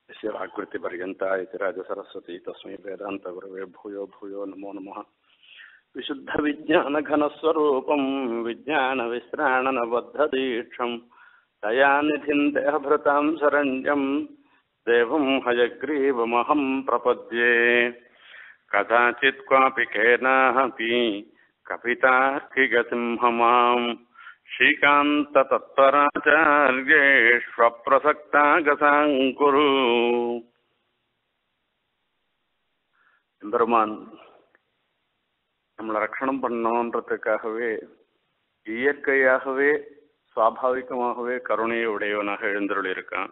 यस्य वाक्कृतिपर्यन्ता इति राजसरस्वती तस्मै वेदान्तगुरवे भूयो भूयो नमो नमः। विशुद्धविज्ञानघनस्वरूपं विज्ञानविश्राणनबद्धदीक्षं दयानिधिं देहभृतां शरण्यं देवं हयग्रीवमहं प्रपद्ये। कदाचित् क्वापि केनापि कपितार्किगसिंहमाम् श्रीकान्ततत्पराचार्येष्वप्रसक्तागसाङ्कुरु। பெருமான் நம்மளை ரட்சணம் பண்ணணுன்றதுக்காகவே இயற்கையாகவே சுவாபாவிகமாகவே கருணையை உடையவனாக எழுந்தருள் இருக்கான்.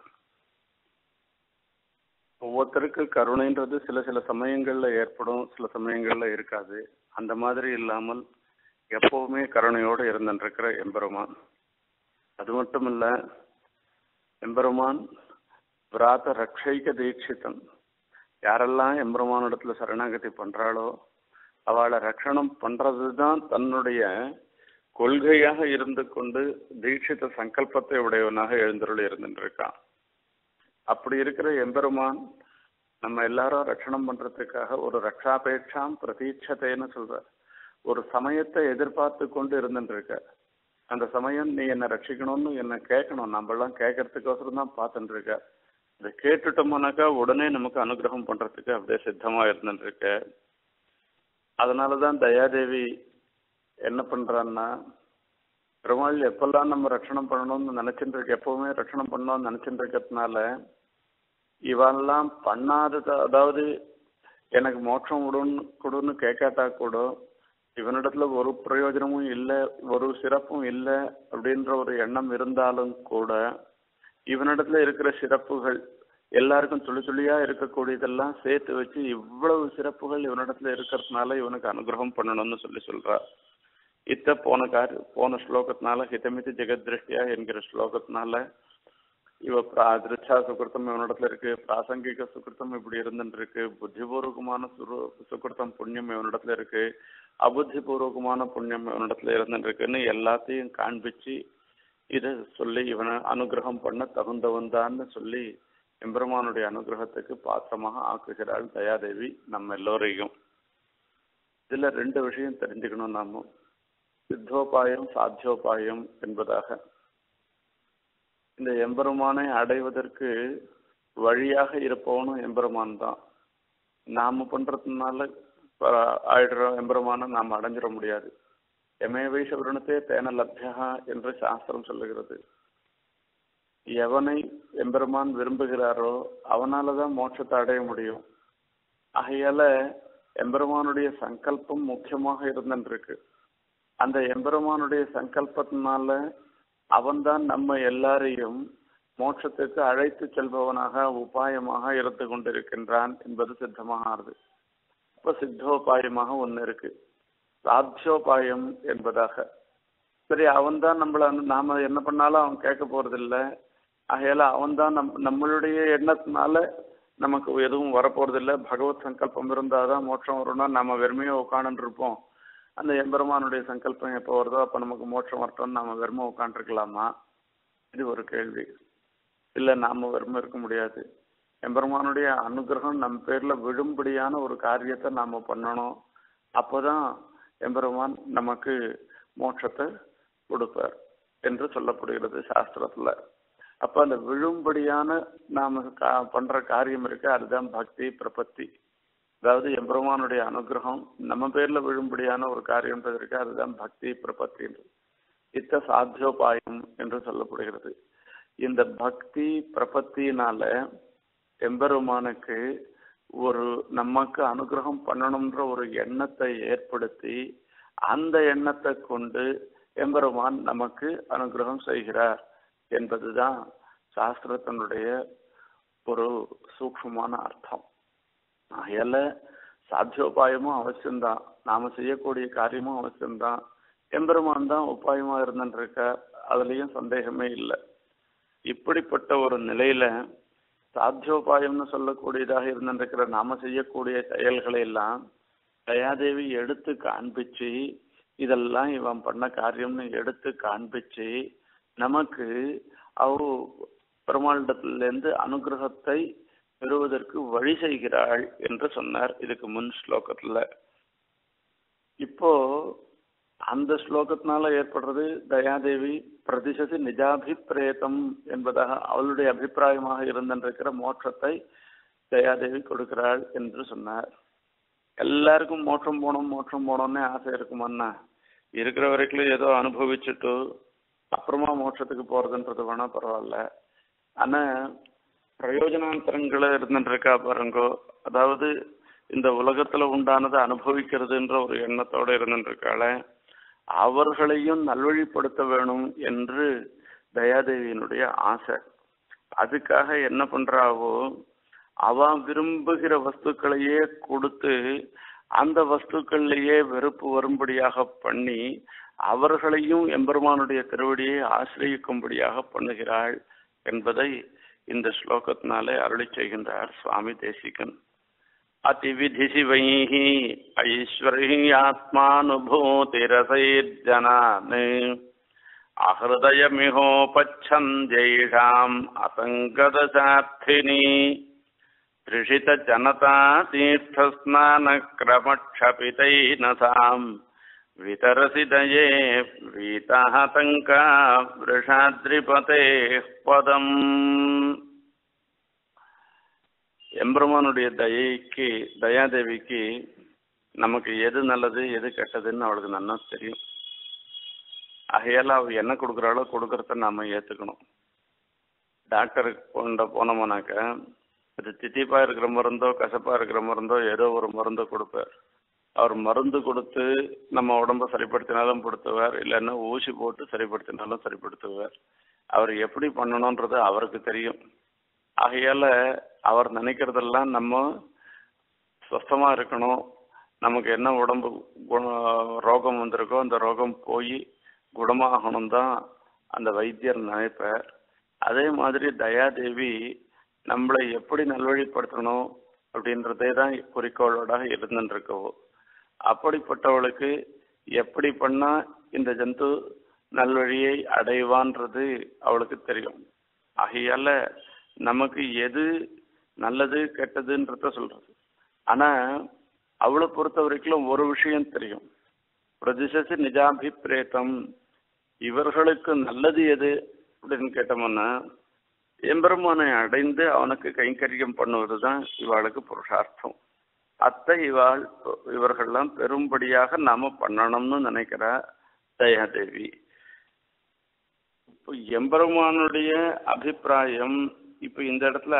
ஒவ்வொருத்தருக்கு கருணைன்றது சில சில சமயங்கள்ல ஏற்படும், சில சமயங்கள்ல இருக்காது. அந்த மாதிரி இல்லாமல் எப்பவுமே கருணையோடு இருந்திருக்கிற எம்பெருமான். அது மட்டும் இல்ல, எம்பெருமான் விராத ரக்ஷைக தீட்சிதன். யாரெல்லாம் எம்பெருமானிடத்துல சரணாகதி பண்றாளோ அவளை ரட்சணம் பண்றதுதான் தன்னுடைய கொள்கையாக இருந்து கொண்டு தீட்சித சங்கல்பத்தை உடையவனாக எழுந்தருள் இருந்துருக்கான். அப்படி இருக்கிற எம்பெருமான் நம்ம எல்லாரும் ரட்சணம் பண்றதுக்காக ஒரு ரக்ஷாபேட்சாம் பிரதீட்சத்தைன்னு சொல்ற ஒரு சமயத்தை எதிர்பார்த்து கொண்டு இருந்துருக்க. அந்த சமயம் நீ என்னை ரட்சிக்கணும்னு என்னை கேட்கணும். நம்மளாம் கேட்கறதுக்கோசரம் தான் பார்த்துட்டு இருக்க. அதை கேட்டுட்டோம்னாக்கா உடனே நமக்கு அனுகிரகம் பண்றதுக்கு அப்படியே சித்தமா இருந்துருக்க. அதனாலதான் தயாதேவி என்ன பண்றான்னா, பெருமாள் எப்பெல்லாம் நம்ம ரட்சணம் பண்ணணும்னு நினைச்சுட்டு இருக்க, எப்பவுமே ரட்சணம் பண்ணணும்னு நினைச்சுட்டு இருக்கிறதுனால இவெல்லாம் பண்ணாதத, அதாவது எனக்கு மோட்சம் கொடுன்னு கேட்காட்டா கூட இவனிடத்துல ஒரு பிரயோஜனமும் இல்லை, ஒரு சிறப்பும் இல்லை அப்படின்ற ஒரு எண்ணம் இருந்தாலும் கூட இவனிடத்துல இருக்கிற சிறப்புகள் எல்லாருக்கும் சொல்லி சொல்லியா இருக்கக்கூடியதெல்லாம் சேர்த்து வச்சு இவ்வளவு சிறப்புகள் இவனிடத்துல இருக்கிறதுனால இவனுக்கு அனுகிரகம் பண்ணணும்னு சொல்றா. போன ஸ்லோகத்தினால ஹிதமிதி ஜெகத்ருஷ்டியா என்கிற ஸ்லோகத்தினால இவ திருச்சா சுகிருத்தம் இவனிடத்துல இருக்கு, பிராசங்கிக சுகிருத்தம் இப்படி இருந்துட்டு இருக்கு, புத்திபூர்வகமான சுகிருத்தம் புண்ணியம் இவனிடத்துல இருக்கு, அபுத்திபூர்வகமான புண்ணியம் இவனிடத்துல இருந்துட்டு இருக்குன்னு எல்லாத்தையும் காண்பிச்சு இதை சொல்லி இவனை அனுகிரகம் பண்ண தகுந்தவன் தான்னு சொல்லி எம்பெருமானுடைய அனுகிரகத்துக்கு பாத்திரமாக ஆக்குகிறாள் தயாதேவி நம்ம எல்லோரையும். இதுல ரெண்டு விஷயம் தெரிஞ்சுக்கணும் நாம. சித்தோபாயம் சாத்தியோபாயம் என்பதாக இந்த எம்பெருமானை அடைவதற்கு வழியாக இருப்பவனும் எம்பெருமான் தான். நாம பண்றதுனால ஆயிடுற எம்பெருமான நாம் அடைஞ்சிட முடியாது. எமேவைஷ விருணத்தே தேன லப்யா என்று சாஸ்திரம் சொல்லுகிறது. எவனை எம்பெருமான் விரும்புகிறாரோ அவனாலதான் மோட்சத்தை அடைய முடியும். ஆகையால எம்பெருமானுடைய சங்கல்பம் முக்கியமாக இருந்துருக்கு. அந்த எம்பெருமானுடைய சங்கல்பத்தினால அவன்தான் நம்ம எல்லாரையும் மோட்சத்துக்கு அழைத்து செல்பவனாக உபாயமாக இருந்து கொண்டிருக்கின்றான் என்பது சித்தமாக ஆறுது. இப்ப சித்தோபாயமாக ஒண்ணு இருக்கு, சாத்தியோபாயம் என்பதாக. சரி, அவன்தான் நம்மள நாம என்ன பண்ணாலும் அவன் கேட்க போறதில்லை. ஆகையால அவன்தான் நம்மளுடைய எண்ணத்தினால நமக்கு எதுவும் வரப்போறதில்லை. பகவத் சங்கல்பம் இருந்தாதான் மோட்சம் வரும்னா நம்ம வெறுமையா உட்காந்துட்டு இருப்போம். அந்த எம்பெருமானுடைய சங்கல்பம் எப்போ வருதோ அப்ப நமக்கு மோட்சம் வரட்டும்னு நாம வெறுமை உட்காந்துருக்கலாமா? இது ஒரு கேள்வி. இல்லை, நாம வெறுமை இருக்க முடியாது. எம்பெருமானுடைய அனுகிரகம் நம்ம பேர்ல விழும்படியான ஒரு காரியத்தை நாம பண்ணணும். அப்போதான் எம்பெருமான் நமக்கு மோட்சத்தை கொடுப்பார் என்று சொல்லப்படுகிறது சாஸ்திரத்துல. அப்ப அந்த விழும்படியான நாம பண்ற காரியம் இருக்கு, அதுதான் பக்தி பிரபத்தி. அதாவது எம்பெருமானுடைய அனுகிரகம் நம்ம பேர்ல விழும்படியான ஒரு காரியம் இருக்கு, அதுதான் பக்தி பிரபத்தி என்று இத்த சாத்தியோபாயம் என்று சொல்லப்படுகிறது. இந்த பக்தி பிரபத்தினால எம்பெருமானுக்கு ஒரு நமக்கு அனுகிரகம் பண்ணணும்ன்ற ஒரு எண்ணத்தை ஏற்படுத்தி அந்த எண்ணத்தை கொண்டு எம்பெருமான் நமக்கு அனுகிரகம் செய்கிறார் என்பதுதான் சாஸ்திரத்தினுடைய ஒரு சூக்ஷ்மமான அர்த்தம். ஆகையால சாத்தியோபாயமும் அவசியம்தான், நாம செய்யக்கூடிய காரியமும் அவசியம்தான். எம்பெருமான் தான் உபாயமா இருந்துருக்க, அதுலயும் சந்தேகமே இல்லை. இப்படிப்பட்ட ஒரு நிலையில சாத்தியோபாயம்னு சொல்லக்கூடியதாக இருந்திருக்கிற நாம செய்யக்கூடிய செயல்களை எல்லாம் தயாதேவி எடுத்து காண்பிச்சு, இதெல்லாம் இவன் பண்ண காரியம்னு எடுத்து காண்பிச்சு நமக்கு அவரு பெருமாளிடத்திலிருந்து அனுகிரகத்தை பெறுவதற்கு வழி செய்கிறாள் என்று சொன்னார் இதுக்கு முன் ஸ்லோகத்துல. இப்போ அந்த ஸ்லோகத்தினால ஏற்படுறது தயாதேவி பிரதிசதி நிஜாபிப்பிரேதம் என்பதாக அவளுடைய அபிப்பிராயமாக இருந்திருக்கிற மோட்சத்தை தயாதேவி கொடுக்கிறாள் என்று சொன்னார். எல்லாருக்கும் மோட்சம் போனோம்னே ஆசை இருக்குமான்னா, இருக்கிற வரைக்கும் ஏதோ அனுபவிச்சுட்டு அப்புறமா மோட்சத்துக்கு போறதுன்றது வேணா பரவாயில்ல. ஆனா பிரயோஜனாந்தரங்களை இருந்துருக்கா பாருங்கோ, அதாவது இந்த உலகத்துல உண்டானதை அனுபவிக்கிறதுன்ற ஒரு எண்ணத்தோட இருந்துருக்காள, அவர்களையும் நல்வழிப்படுத்த வேணும் என்று தயாதேவியினுடைய ஆசை. அதுக்காக என்ன பண்றாவோ, அவ விரும்புகிற வஸ்துக்களையே கொடுத்து அந்த வஸ்துக்கள்லேயே வெறுப்பு வரும்படியாக பண்ணி அவர்களையும் எம்பெருமானுடைய திருவடியை ஆசிரியிக்கும்படியாக பண்ணுகிறாள் என்பதை இந்த ஸ்லோகத்தினாலே அருளி செய்கின்றார் சுவாமி தேசிகன். அதிவிதிசிவைः ஐஸ்வர்யாத்மானுபூதிரசைர்ஜனான் அஹ்ருதயமிஹோபச்சந்த்யைஷாம் அசங்கதசார்த்தினி त्रिषितजनता तीर्थस्नानक्रमक्षपितैनसाम् वितरसि दये वीताहतङ्का वृषाद्रिपतेः पदम्. எம்பெருமானுடைய தயைக்கு தயாதேவிக்கு நமக்கு எது நல்லது எது கெட்டதுன்னு அவளுக்கு நல்லா தெரியும். ஆகையால அவ என்ன கொடுக்குறாளோ கொடுக்கறத நாம ஏத்துக்கணும். டாக்டருக்கு போனோம்னாக்க அது தித்திப்பா இருக்கிற மருந்தோ கசப்பா இருக்கிற மருந்தோ ஏதோ ஒரு மருந்தோ கொடுப்பார். அவர் மருந்து கொடுத்து நம்ம உடம்ப சரிப்படுத்தினாலும் படுத்துவார், இல்லைன்னா ஊசி போட்டு சரிப்படுத்தினாலும் சரிப்படுத்துவார். அவர் எப்படி பண்ணணும்ன்றது அவருக்கு தெரியும். ஆகையால அவர் நினைக்கிறதெல்லாம் நம்ம சுத்தமா இருக்கணும், நமக்கு என்ன உடம்பு ரோகம் வந்திருக்கோ அந்த ரோகம் போய் குணமாகணும் தான் அந்த வைத்தியர் நினைப்பார். அதே மாதிரி தயாதேவி நம்மளை எப்படி நல்வழிப்படுத்தணும் அப்படின்றதே தான் குறிக்கோளோட இருந்துருக்கவோ. அப்படிப்பட்டவளுக்கு எப்படி பண்ணா இந்த ஜந்து நல்வழியை அடைவான்றது அவளுக்கு தெரியும். ஆகையால நமக்கு எது நல்லது கெட்டதுன்றத சொல்றது. ஆனா அவளை பொறுத்த வரைக்கும் ஒரு விஷயம் தெரியும், பிரதிசசி நிஜாபிப்பிரேதம். இவர்களுக்கு நல்லது எது அப்படின்னு கேட்டோம்னா, எம்பெருமானை அடைந்து அவனுக்கு கைங்கரியம் பண்ணுவதுதான் இவாளுக்கு புருஷார்த்தம். அத்தை இவர்கள்லாம் பெரும்படியாக நாம பண்ணணும்னு நினைக்கிற தயாதேவி. இப்போ எம்பெருமானுடைய அபிப்பிராயம் இப்ப இந்த இடத்துல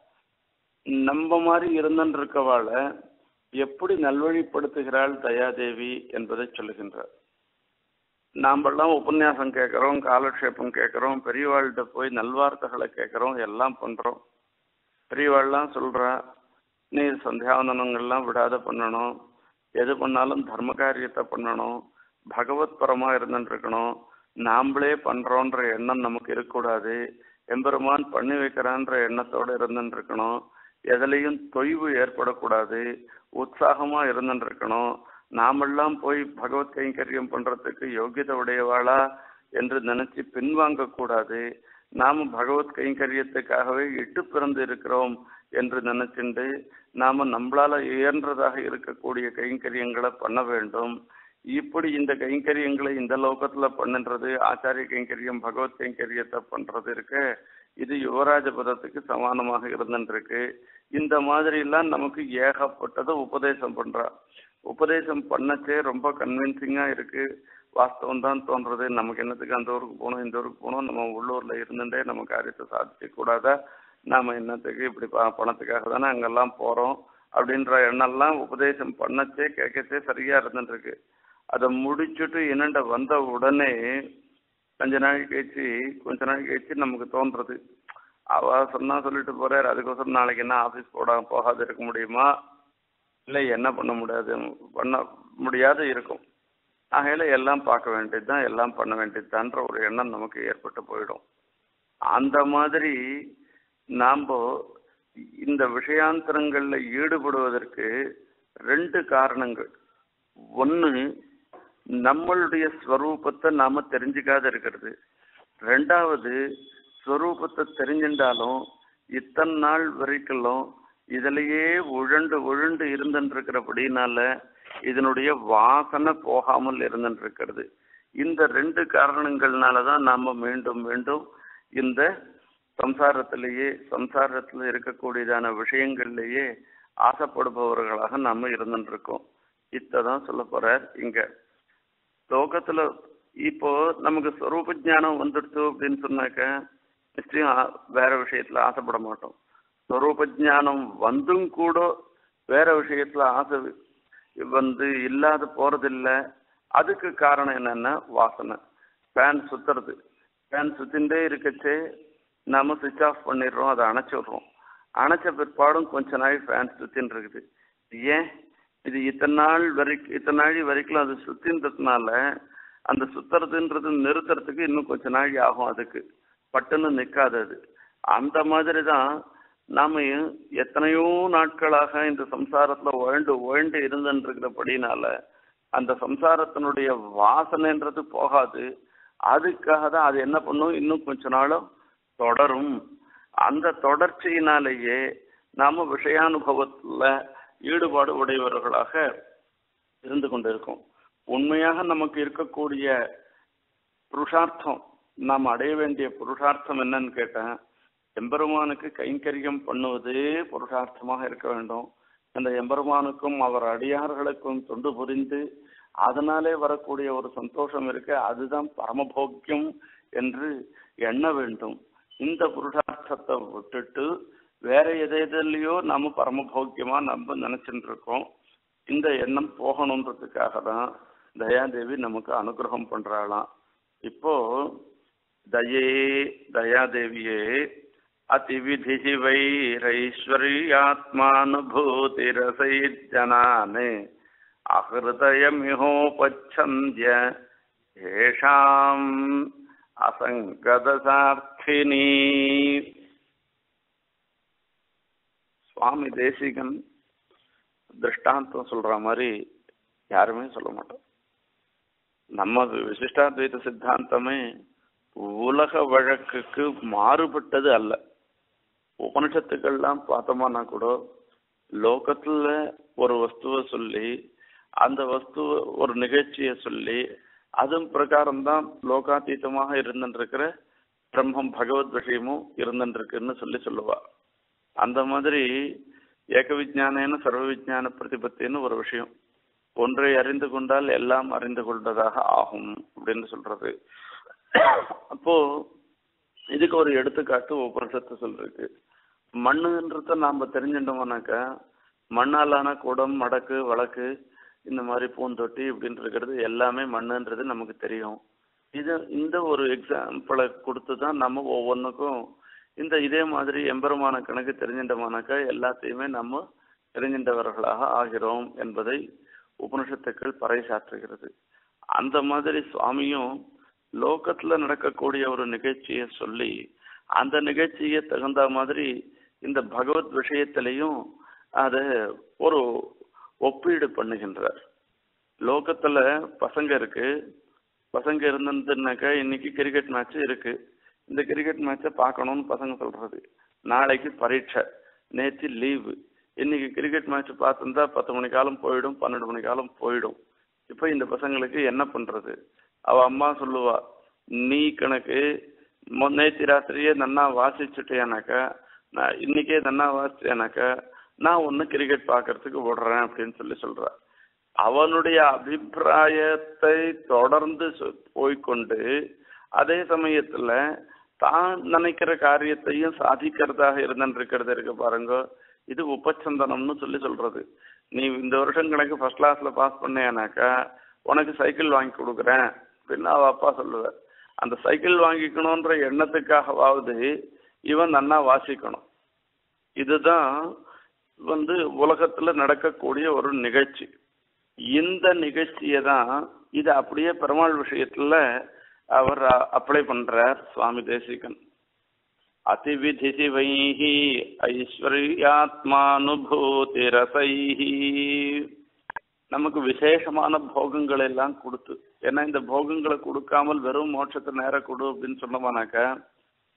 நம்ம மாதிரி இருந்துன்னு இருக்கவாள எப்படி நல்வழிப்படுத்துகிறாள் தயாதேவி என்பதை சொல்லுகின்றார். நாமெல்லாம் உபன்யாசம் கேட்குறோம், காலக்ஷேபம் கேட்குறோம், பெரியவாள்கிட்ட போய் நல்வார்த்தைகளை கேட்குறோம், எல்லாம் பண்ணுறோம். பெரியவாள்லாம் சொல்கிறா, நீ சந்தியாவந்தனங்கள்லாம் விடாத பண்ணணும், எது பண்ணாலும் தர்ம காரியத்தை பண்ணணும், பகவத் பரமாக இருந்துருக்கணும், நாம்ளே பண்ணுறோன்ற எண்ணம் நமக்கு இருக்கக்கூடாது, எம்பெருமான் பண்ணி வைக்கிறான்ற எண்ணத்தோடு இருந்துருக்கணும், எதுலேயும் தொய்வு ஏற்படக்கூடாது, உற்சாகமாக இருந்துருக்கணும், நாமெல்லாம் போய் பகவத் கைங்கரியம் பண்றதுக்கு யோகியதை உடையவாளா என்று நினைச்சு பின்வாங்கக்கூடாது, நாம பகவத் கைங்கரியத்துக்காகவே இட்டு பிறந்து இருக்கிறோம் என்று நினைச்சுண்டு நாம நம்மளால இயன்றதாக இருக்கக்கூடிய கைங்கரியங்களை பண்ண வேண்டும். இப்படி இந்த கைங்கரியங்களை இந்த லோகத்துல பண்ணுன்றது ஆச்சாரிய கைங்கரியம் பகவத் கைங்கரியத்தை பண்றது இருக்கு, இது யுவராஜ பதத்துக்கு சமானமாக இருந்துருக்கு. இந்த மாதிரி எல்லாம் நமக்கு ஏகப்பட்டதை உபதேசம் பண்றா. உபதேசம் பண்ணச்சே ரொம்ப கன்வின்சிங்கா இருக்கு, வாஸ்தவம் தான் தோன்றது. நமக்கு என்னத்துக்கு அந்த ஊருக்கு போகணும் இந்த ஊருக்கு போகணும், நம்ம உள்ளூர்ல இருந்துட்டே நம்ம காரியத்தை சாதிக்க கூடாதா, நாம என்னத்துக்கு இப்படி பணத்துக்காக தானே அங்கெல்லாம் போறோம் அப்படின்ற எண்ணெல்லாம் உபதேசம் பண்ணச்சே கேட்கச்சே சரியா இருந்துருக்கு. அதை முடிச்சுட்டு என்னண்ட வந்த உடனே கொஞ்ச நாள் கழிச்சு நமக்கு தோன்றது, அவ சொன்னா சொல்லிட்டு போறாரு, அதுக்கோசரம் நாளைக்கு என்ன ஆபீஸ் போகாது இருக்க முடியுமா, இல்லை என்ன பண்ண முடியாது இருக்கும். ஆகையில எல்லாம் பார்க்க வேண்டியதுதான், எல்லாம் பண்ண வேண்டியதுதான்ற ஒரு எண்ணம் நமக்கு ஏற்பட்டு போயிடும். அந்த மாதிரி நாம் இந்த விஷயாந்தரங்கள்ல ஈடுபடுவதற்கு ரெண்டு காரணங்கள். ஒன்று, நம்மளுடைய ஸ்வரூபத்தை நாம தெரிஞ்சுக்காத இருக்கிறது. ரெண்டாவது, ஸ்வரூபத்தை தெரிஞ்சின்றாலும் இத்தனை நாள் வரைக்கும் இதுலயே உழண்டு உழண்டு இருந்துருக்கிறபடினால இதனுடைய வாசனை போகாமல் இருந்துருக்கிறது. இந்த 2 காரணங்கள்னாலதான் நாம மீண்டும் மீண்டும் இந்த சம்சாரத்துல இருக்கக்கூடியதான விஷயங்கள்லயே ஆசைப்படுபவர்களாக நாம இருந்துருக்கோம். இத்தான் சொல்ல போறார் இங்க. லோகத்துல இப்போ நமக்கு ஸ்வரூப ஞானம் வந்துடுச்சு அப்படின்னு சொன்னாக்க நிச்சயம் வேற விஷயத்துல ஆசைப்பட மாட்டோம். ஸ்வரூப ஞானம் வந்தும் கூட வேற விஷயத்துல ஆசை இல்லாத போறதில்லை. அதுக்கு காரணம் என்னன்னா வாசனை. ஃபேன் சுத்துறது, ஃபேன் சுத்தின்ண்டே இருக்கச்சே நாம சுவிட்ச் ஆஃப் பண்ணிடுறோம், அதை அணைச்சிடுறோம். அணைச்ச பிற்பாடும் கொஞ்ச நாள் ஃபேன் சுத்தின்னு இருக்குது. ஏன் இது இத்தனை நாள் வரைக்கும் அது சுத்தின்றதுனால அந்த சுத்துறதுன்றது நிறுத்துறதுக்கு இன்னும் கொஞ்ச நாள் ஆகும். அதுக்கு பட்டுன்னு நிற்காது அது. அந்த மாதிரி தான் நாம எத்தனையோ நாட்களாக இந்த சம்சாரத்துல உழண்டு இருந்துருக்கிறபடினால அந்த சம்சாரத்தினுடைய வாசனைன்றது போகாது. அதுக்காக தான் அது என்ன பண்ணும், இன்னும் கொஞ்ச நாளும் தொடரும். அந்த தொடர்ச்சியினாலேயே நாம விஷயானுபவத்துல ஈடுபாடு உடையவர்களாக இருந்து கொண்டிருக்கோம். உண்மையாக நமக்கு இருக்கக்கூடிய புருஷார்த்தம், நாம் அடைய வேண்டிய புருஷார்த்தம் என்னன்னு கேட்டேன், எம்பெருமானுக்கு கைங்கரியம் பண்ணுவதே புருஷார்த்தமாக இருக்க வேண்டும். அந்த எம்பெருமானுக்கும் அவர் அடியார்களுக்கும் தொண்டு புரிந்து அதனாலே வரக்கூடிய ஒரு சந்தோஷம் இருக்கு, அதுதான் பரமபோக்கியம் என்று எண்ண வேண்டும். இந்த புருஷார்த்தத்தை விட்டுட்டு வேற எதையோ நம்ம பரமபோக்கியமா நம்ம நினைச்சுட்டு இருக்கோம். இந்த எண்ணம் போகணுன்றதுக்காக தான் தயாதேவி நமக்கு அனுகிரகம் பண்றாளாம். இப்போ தயாதேவியே அதிவிதி வைரைஸ்வர்யாத்மானுபூதிரசைஜனானே அஹிருதயமிஹோபச்சந்திய ஏஷாம் அசங்கதசார்த்தினி. சுவாமி தேசிகன் திருஷ்டாந்தம் சொல்ற மாதிரி யாருமே சொல்ல மாட்டோம். நம்ம விசிஷ்டாத்வைத சித்தாந்தமே உலக வழக்குக்கு மாறுபட்டது அல்ல. உபனிஷத்துக்கள்லாம் பார்த்தோம்னா கூட லோகத்துல ஒரு வஸ்துவை சொல்லி அந்த வஸ்துவ ஒரு நிகழ்ச்சியை சொல்லி அதன் பிரகாரம்தான் லோகாத்தீதமாக இருந்துருக்கிற பிரம்மம் பகவத் விஷயமும் இருந்துருக்குன்னு சொல்லுவா. அந்த மாதிரி ஏக விஜானேன சர்வ விஜான பிரதிபத்தின்னு ஒரு விஷயம். ஒன்றை அறிந்து கொண்டால் எல்லாம் அறிந்து கொண்டதாக ஆகும் அப்படின்னு சொல்றது. அப்போ இதுக்கு ஒரு எடுத்துக்காட்டு உபனிஷத்து சொல்லிருக்கு. மண்ணுன்றத நாம தெரிஞ்சுட்டோம்னாக்கா மண்ணாலான குடம், மடக்கு, வழக்கு, இந்த மாதிரி பூந்தொட்டி இப்படின்னு இருக்கிறது எல்லாமே மண்ணுன்றது நமக்கு தெரியும். இந்த ஒரு எக்ஸாம்பிளை கொடுத்து தான் நம்ம ஒவ்வொன்றுக்கும் இதே மாதிரி எம்பெருமான கணக்கு தெரிஞ்சிட்டோம்னாக்கா எல்லாத்தையுமே நம்ம தெரிஞ்சின்றவர்களாக ஆகிறோம் என்பதை உபனிஷத்துக்கள் பறைசாற்றுகிறது. அந்த மாதிரி சுவாமியும் லோகத்துல நடக்கக்கூடிய ஒரு நிகழ்ச்சியை சொல்லி அந்த நிகழ்ச்சியை தகுந்த மாதிரி இந்த பகவத் விஷயத்திலையும் அதை ஒரு ஒப்பீடு பண்ணுகின்றார். லோகத்துல பசங்க இருக்கு, பசங்க இருந்ததுன்னாக்கா இன்னைக்கு கிரிக்கெட் மேட்ச் இருக்கு, இந்த கிரிக்கெட் மேட்சை பார்க்கணும்னு பசங்க சொல்றது. நாளைக்கு பரீட்சை, நேற்று லீவு, இன்னைக்கு கிரிக்கெட் மேட்ச் பார்த்துருந்தா 10 மணி காலம் போயிடும், 12 மணி காலம் போயிடும். இப்போ இந்த பசங்களுக்கு என்ன பண்றது? அவ அம்மா சொல்லுவா, நீ கணக்கு நேற்று ராத்திரியே நன்னா வாசிச்சுட்டேனாக்கா, நான் இன்னைக்கே நன்னா வாசிச்சேனாக்கா நான் ஒன்று கிரிக்கெட் பார்க்கறதுக்கு விடுறேன் அப்படின்னு சொல்றா. அவனுடைய அபிப்பிராயத்தை தொடர்ந்து போய்கொண்டு அதே சமயத்துல தான் நினைக்கிற காரியத்தையும் சாதிக்கிறதாக இருந்துருக்கிறது இருக்கு பாருங்க. இது உபச்சந்தனம்னு சொல்றது. நீ இந்த வருஷம் கணக்கு ஃபர்ஸ்ட் கிளாஸ்ல பாஸ் பண்ணேனாக்கா உனக்கு சைக்கிள் வாங்கி கொடுக்குறேன் அப்படின்னு அவ அப்பா சொல்லுவார். அந்த சைக்கிள் வாங்கிக்கணும்ன்ற எண்ணத்துக்காகவாவது இவன் நன்னா வாசிக்கணும். இதுதான் உலகத்துல நடக்கக்கூடிய ஒரு நிகழ்ச்சி. இந்த நிகழ்ச்சியை தான் இது அப்படியே பெருமாள் விஷயத்துல அவர் அப்ளை பண்றார் சுவாமி தேசிகன். அதிவிதி வைஹி ஐஸ்வர்யாத்மானுபூதி ரசைஹி. நமக்கு விசேஷமான போகங்கள் எல்லாம் கொடுத்து, ஏன்னா இந்த போகங்களை கொடுக்காமல் வெறும் மோட்சத்தை நேர கொடு அப்படின்னு சொன்னோம்னாக்கா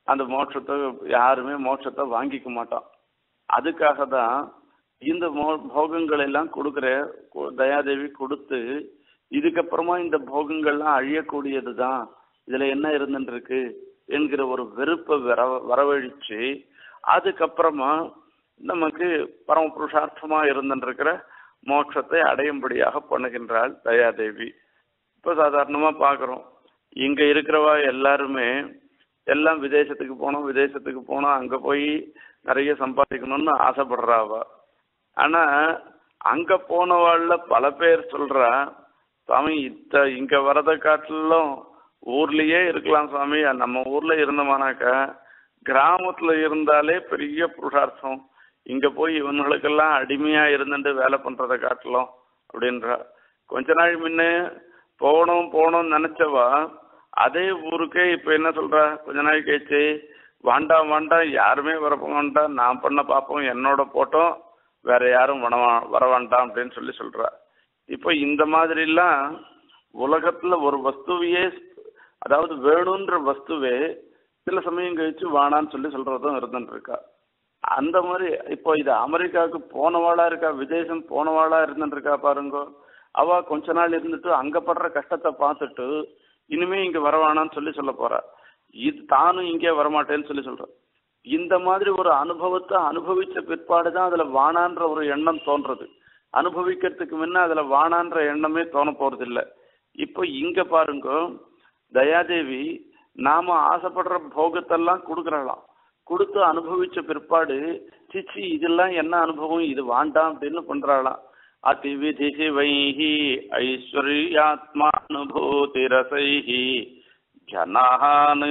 அந்த மோட்சத்தை யாருமே மோட்சத்தை வாங்கிக்க மாட்டான். அதுக்காக தான் இந்த போகங்கள் எல்லாம் கொடுக்குற தயாதேவி கொடுத்து, இதுக்கப்புறமா இந்த போகங்கள்லாம் அழியக்கூடியது தான், இதுல என்ன இருந்துருக்கு என்கிற ஒரு வெறுப்பை வரவழிச்சு அதுக்கப்புறமா நமக்கு பரம புருஷார்த்தமா இருந்துருக்கிற மோட்சத்தை அடையும்படியாக பண்ணுகின்றாள் தயாதேவி. இப்ப சாதாரணமா பாக்குறோம், இங்க இருக்கிறவா எல்லாருமே எல்லாம் விதேசத்துக்கு போனோம் அங்க போய் நிறைய சம்பாதிக்கணும்னு ஆசைப்படுறாவா. ஆனா அங்க போனவாள்ல பல பேர் சொல்றா, சுவாமி இங்க வரத காட்டிலும் ஊர்லயே இருக்கலாம் சுவாமி, நம்ம ஊர்ல இருந்தோமானாக்கா கிராமத்துல இருந்தாலே பெரிய புருஷார்த்தம், இங்க போய் இவங்களுக்கெல்லாம் அடிமையா இருந்துட்டு வேலை பண்றதை காட்டலாம் அப்படின்றா. கொஞ்ச நாள் முன்ன போகணும்னு நினைச்சவா அதே ஊருக்கே இப்ப என்ன சொல்றா, கொஞ்ச நாள் கழிச்சு வேண்டாம் யாருமே வரப்போ வேண்டாம், நான் பண்ண பாப்போம், என்னோட போட்டோம், வேற யாரும் வர வேண்டாம் அப்படின்னு சொல்றா. இப்போ இந்த மாதிரிலாம் உலகத்துல ஒரு வஸ்துவையே, அதாவது வேணுன்ற வஸ்துவே சில சமயம் கழிச்சு வானான்னு சொல்றதும் இருந்துட்டு இருக்கா. அந்த மாதிரி இப்போ இது அமெரிக்காவுக்கு போனவாளா இருக்கா, விதேசம் போனவாளா இருந்துட்டு இருக்கா பாருங்க. அவ கொஞ்ச நாள் இருந்துட்டு அங்க படுற கஷ்டத்தை பார்த்துட்டு இனிமே இங்க வரவானான்னு சொல்ல போறா. இது தானும் இங்கே வரமாட்டேன்னு சொல்ற. இந்த மாதிரி ஒரு அனுபவத்தை அனுபவிச்ச பிற்பாடுதான் அதுல வானான்ற ஒரு எண்ணம் தோன்றது. அனுபவிக்கிறதுக்கு முன்ன அதுல வானான்ற எண்ணமே தோண போறது இல்லை. இப்போ இங்க பாருங்க, தயாதேவி நாம ஆசைப்படுற போகத்தெல்லாம் கொடுக்குறாளாம். கொடுத்து அனுபவிச்ச பிற்பாடு சிச்சி இதெல்லாம் என்ன அனுபவம், இது வேண்டாம் அப்படின்னு பண்றாளாம். அதிவிதி சிவைஹி ஐஸ்வர்யாத்மானுபூதி ரசைஹி ஜனானு,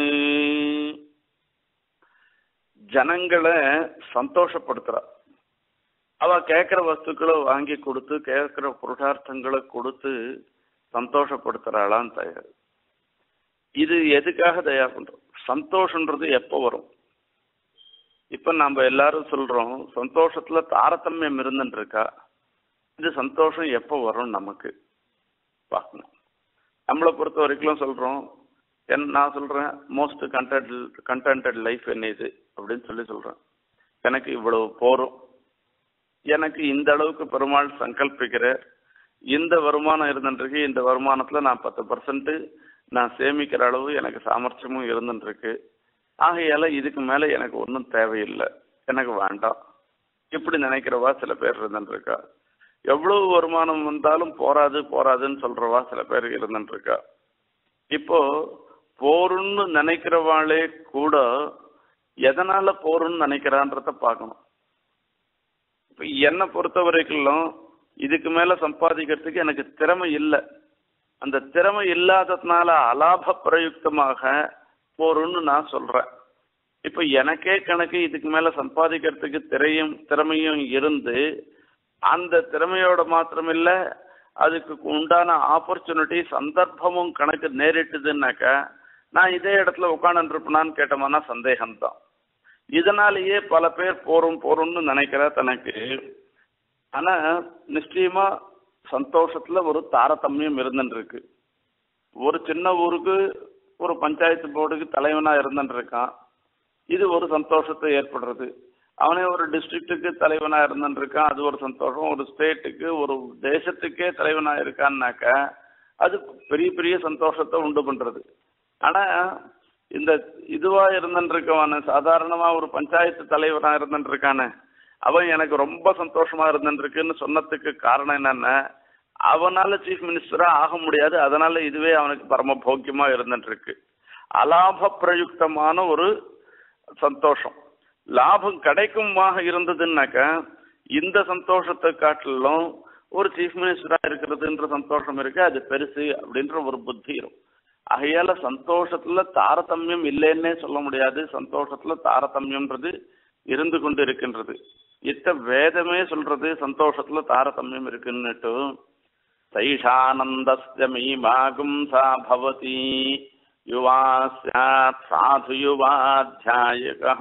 ஜனங்களை சந்தோஷப்படுத்துறா. அவ கேட்கிற வஸ்துக்களை வாங்கி கொடுத்து, கேட்கிற புருஷார்த்தங்களை கொடுத்து சந்தோஷப்படுத்துறாளாம் தயார். இது எதுக்காக தயார் பண்றோம்? சந்தோஷன்றது எப்போ வரும்? இப்ப நம்ம எல்லாரும் சொல்றோம் சந்தோஷத்துல தாரதமியம் இருந்துட்டு இருக்கா. இது சந்தோஷம் எப்போ வரும் நமக்கு பார்க்கணும். நம்மளை பொறுத்த வரைக்கும் சொல்றோம், நான் சொல்றேன் மோஸ்ட் கண்டென்டட் லைஃப் என்ன இது அப்படின்னு சொல்றேன். எனக்கு இவ்வளவு போறோம், எனக்கு இந்த அளவுக்கு பெருமாள் சங்கல்பிக்கிற இந்த வருமானம் இருந்துருக்கு, இந்த வருமானத்துல நான் 10% நான் சேமிக்கிற அளவு எனக்கு சாமர்த்தியமும் இருந்துருக்கு. ஆகையால இதுக்கு மேல எனக்கு ஒன்றும் தேவையில்லை, எனக்கு வேண்டாம் இப்படி நினைக்கிறவா சில பேர் இருந்துருக்கா. எவ்வளவு வருமானம் வந்தாலும் போராதுன்னு சொல்றவா சில பேர் இருந்துருக்கா. இப்போ போருன்னு நினைக்கிறவாளே கூட எதனால போருன்னு நினைக்கிறான்றத பார்க்கணும். இப்ப என்னை பொறுத்த வரைக்கும் இதுக்கு மேல சம்பாதிக்கிறதுக்கு எனக்கு திறமை இல்லை. அந்த திறமை இல்லாததுனால அலாப பிரயுக்தமாக போருன்னு நான் சொல்றேன். இப்ப எனக்கே கணக்கு இதுக்கு மேல சம்பாதிக்கிறதுக்கு திறமையும் இருந்து அந்த திறமையோட மாத்திரமில்ல அதுக்கு உண்டான ஆப்பர்ச்சுனிட்டி சந்தர்ப்பமும் கணக்கு நேரிட்டுதுன்னாக்க நான் இதே இடத்துல உட்கார்ந்து இருப்பேனான்னு கேட்டோம்னா சந்தேகம்தான். இதனாலேயே பல பேர் போறோம்னு நினைக்கிற தனக்கு. ஆனா நிச்சயமா சந்தோஷத்துல ஒரு தாரதமியம் இருந்துட்டு இருக்கு. ஒரு சின்ன ஊருக்கு ஒரு பஞ்சாயத்து போர்டுக்கு தலைவனா இருந்துட்டு இருக்கான், இது ஒரு சந்தோஷத்தை ஏற்படுறது. அவனே ஒரு டிஸ்ட்ரிக்ட்டுக்கு தலைவனா இருந்துட்டு இருக்கான், அது ஒரு சந்தோஷம். ஒரு ஸ்டேட்டுக்கு ஒரு தேசத்துக்கே தலைவனா இருக்கான்னாக்க அது பெரிய பெரிய சந்தோஷத்தை உண்டு பண்றது. ஆனா இந்த இதுவா இருந்துட்டு இருக்கவன சாதாரணமா ஒரு பஞ்சாயத்து தலைவனா இருந்துட்டு இருக்கானே அவன் எனக்கு ரொம்ப சந்தோஷமா இருந்துட்டு இருக்குன்னு சொன்னதுக்கு காரணம் என்னன்னா அவனால சீஃப் மினிஸ்டரா ஆக முடியாது, அதனால இதுவே அவனுக்கு பரம போக்கியமா இருந்துட்டு இருக்கு. அலாப பிரயுக்தமான ஒரு சந்தோஷம். லாபம் கிடைக்குமாக இருந்ததுன்னாக்க இந்த சந்தோஷத்தை காட்டிலும் ஒரு சீஃப் மினிஸ்டரா இருக்கிறதுன்ற சந்தோஷம் இருக்கு, அது பெருசு அப்படின்ற ஒரு புத்தி இருக்கும். ஆகையால சந்தோஷத்துல தாரதமியம் இல்லைன்னே சொல்ல முடியாது. சந்தோஷத்துல தாரதமியம்ன்றது இருந்து கொண்டு இருக்கின்றது. வேதமே சொல்றது சந்தோஷத்துல தாரதமியம் இருக்குன்னுட்டு. சைஷானந்தஸ்ய மீமாகும் சா பவதி யுவா ஸ்யாத் சாது யுவாத்யாயகः.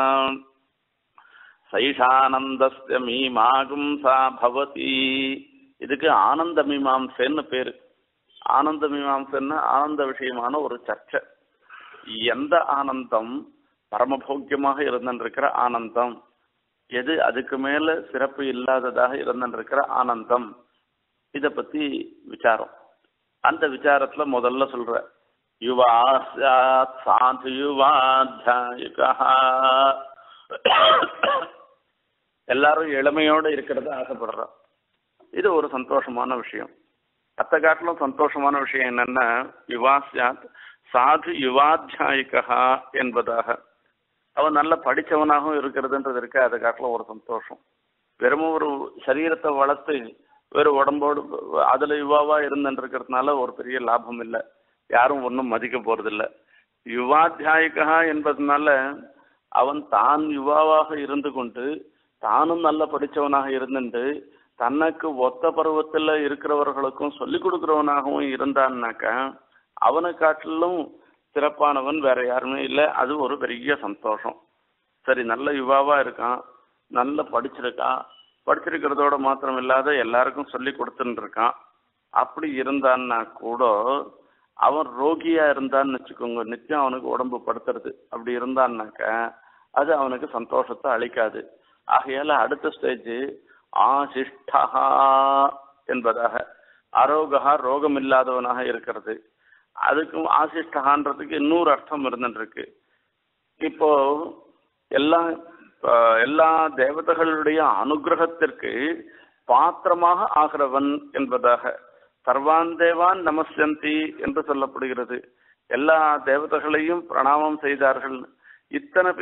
சைஷானந்தஸ்ய மீமாகும் சா பவதி, இதுக்கு ஆனந்த மீமாம்சைன்னு பேரு. ஆனந்த மீமாம்சைன்னா ஆனந்த விஷயமான ஒரு சர்ச்சை. எந்த ஆனந்தம் பரமபோக்கியமாக இருந்திருக்கிற ஆனந்தம் எது, அதுக்கு மேல சிறப்பு இல்லாததாக இருந்திருக்கிற ஆனந்தம், இத பத்தி விசாரம். அந்த விசாரத்துல முதல்ல சொல்ற யுவா சாது யுவாத்யாயுகா, எல்லாரும் இளமையோட இருக்கிறத ஆசைப்படுறோம். இது ஒரு சந்தோஷமான விஷயம். அத்த காட்டிலும் சந்தோஷமான விஷயம் என்னன்னா யுவா சாது யுவாத்யாயுகா என்பதாக. அவன் நல்ல படித்தவனாகவும் இருக்கிறதுன்றது இருக்கு, அதை காட்டிலும் ஒரு சந்தோஷம். வெறும் ஒரு சரீரத்தை வளர்த்து வெறும் உடம்போடு அதுல யுவாவா இருந்துருக்கிறதுனால ஒரு பெரிய லாபம் இல்லை, யாரும் ஒன்றும் மதிக்க போறதில்லை. யுவாத்தியாயிகா என்பதனால அவன் தான் யுவாவாக இருந்து கொண்டு தானும் நல்ல படித்தவனாக இருந்துட்டு தனக்கு ஒத்த பருவத்தில் இருக்கிறவர்களுக்கும் சொல்லிக் கொடுக்குறவனாகவும் இருந்தான்னாக்கா அவனை காட்டிலும் சிறப்பானவன் வேற யாருமே இல்லை. அது ஒரு பெரிய சந்தோஷம். சரி, நல்ல யுவாவா இருக்கான், நல்ல படிச்சிருக்கிறதோட மாத்திரம் இல்லாத எல்லாருக்கும் சொல்லி கொடுத்துட்டு இருக்கான். அப்படி இருந்தான்னா கூட அவன் ரோகியா இருந்தான்னு வச்சுக்கோங்க, நிச்சயம் அவனுக்கு உடம்பு படுத்துறது, அப்படி இருந்தான்னாக்க அது அவனுக்கு சந்தோஷத்தை அளிக்காது. ஆகையால அடுத்த ஸ்டேஜ் ஆசிஷ்டா என்பதாக, ஆரோகா ரோகம் இல்லாதவனாக இருக்கிறது. அதுக்கும் ஆசிஷ்டகான்றதுக்கு இன்னொரு அர்த்தம் இருந்துருக்கு. இப்போ எல்லா தேவதைகளுடைய அனுகிரகத்திற்கு பாத்திரமாக ஆகிறவன் என்பதாக சர்வான் தேவான் நமஸ்யந்தி என்று சொல்லப்படுகிறது. எல்லா தேவதைகளையும் பிரணாமம் செய்தார்கள். இத்தனை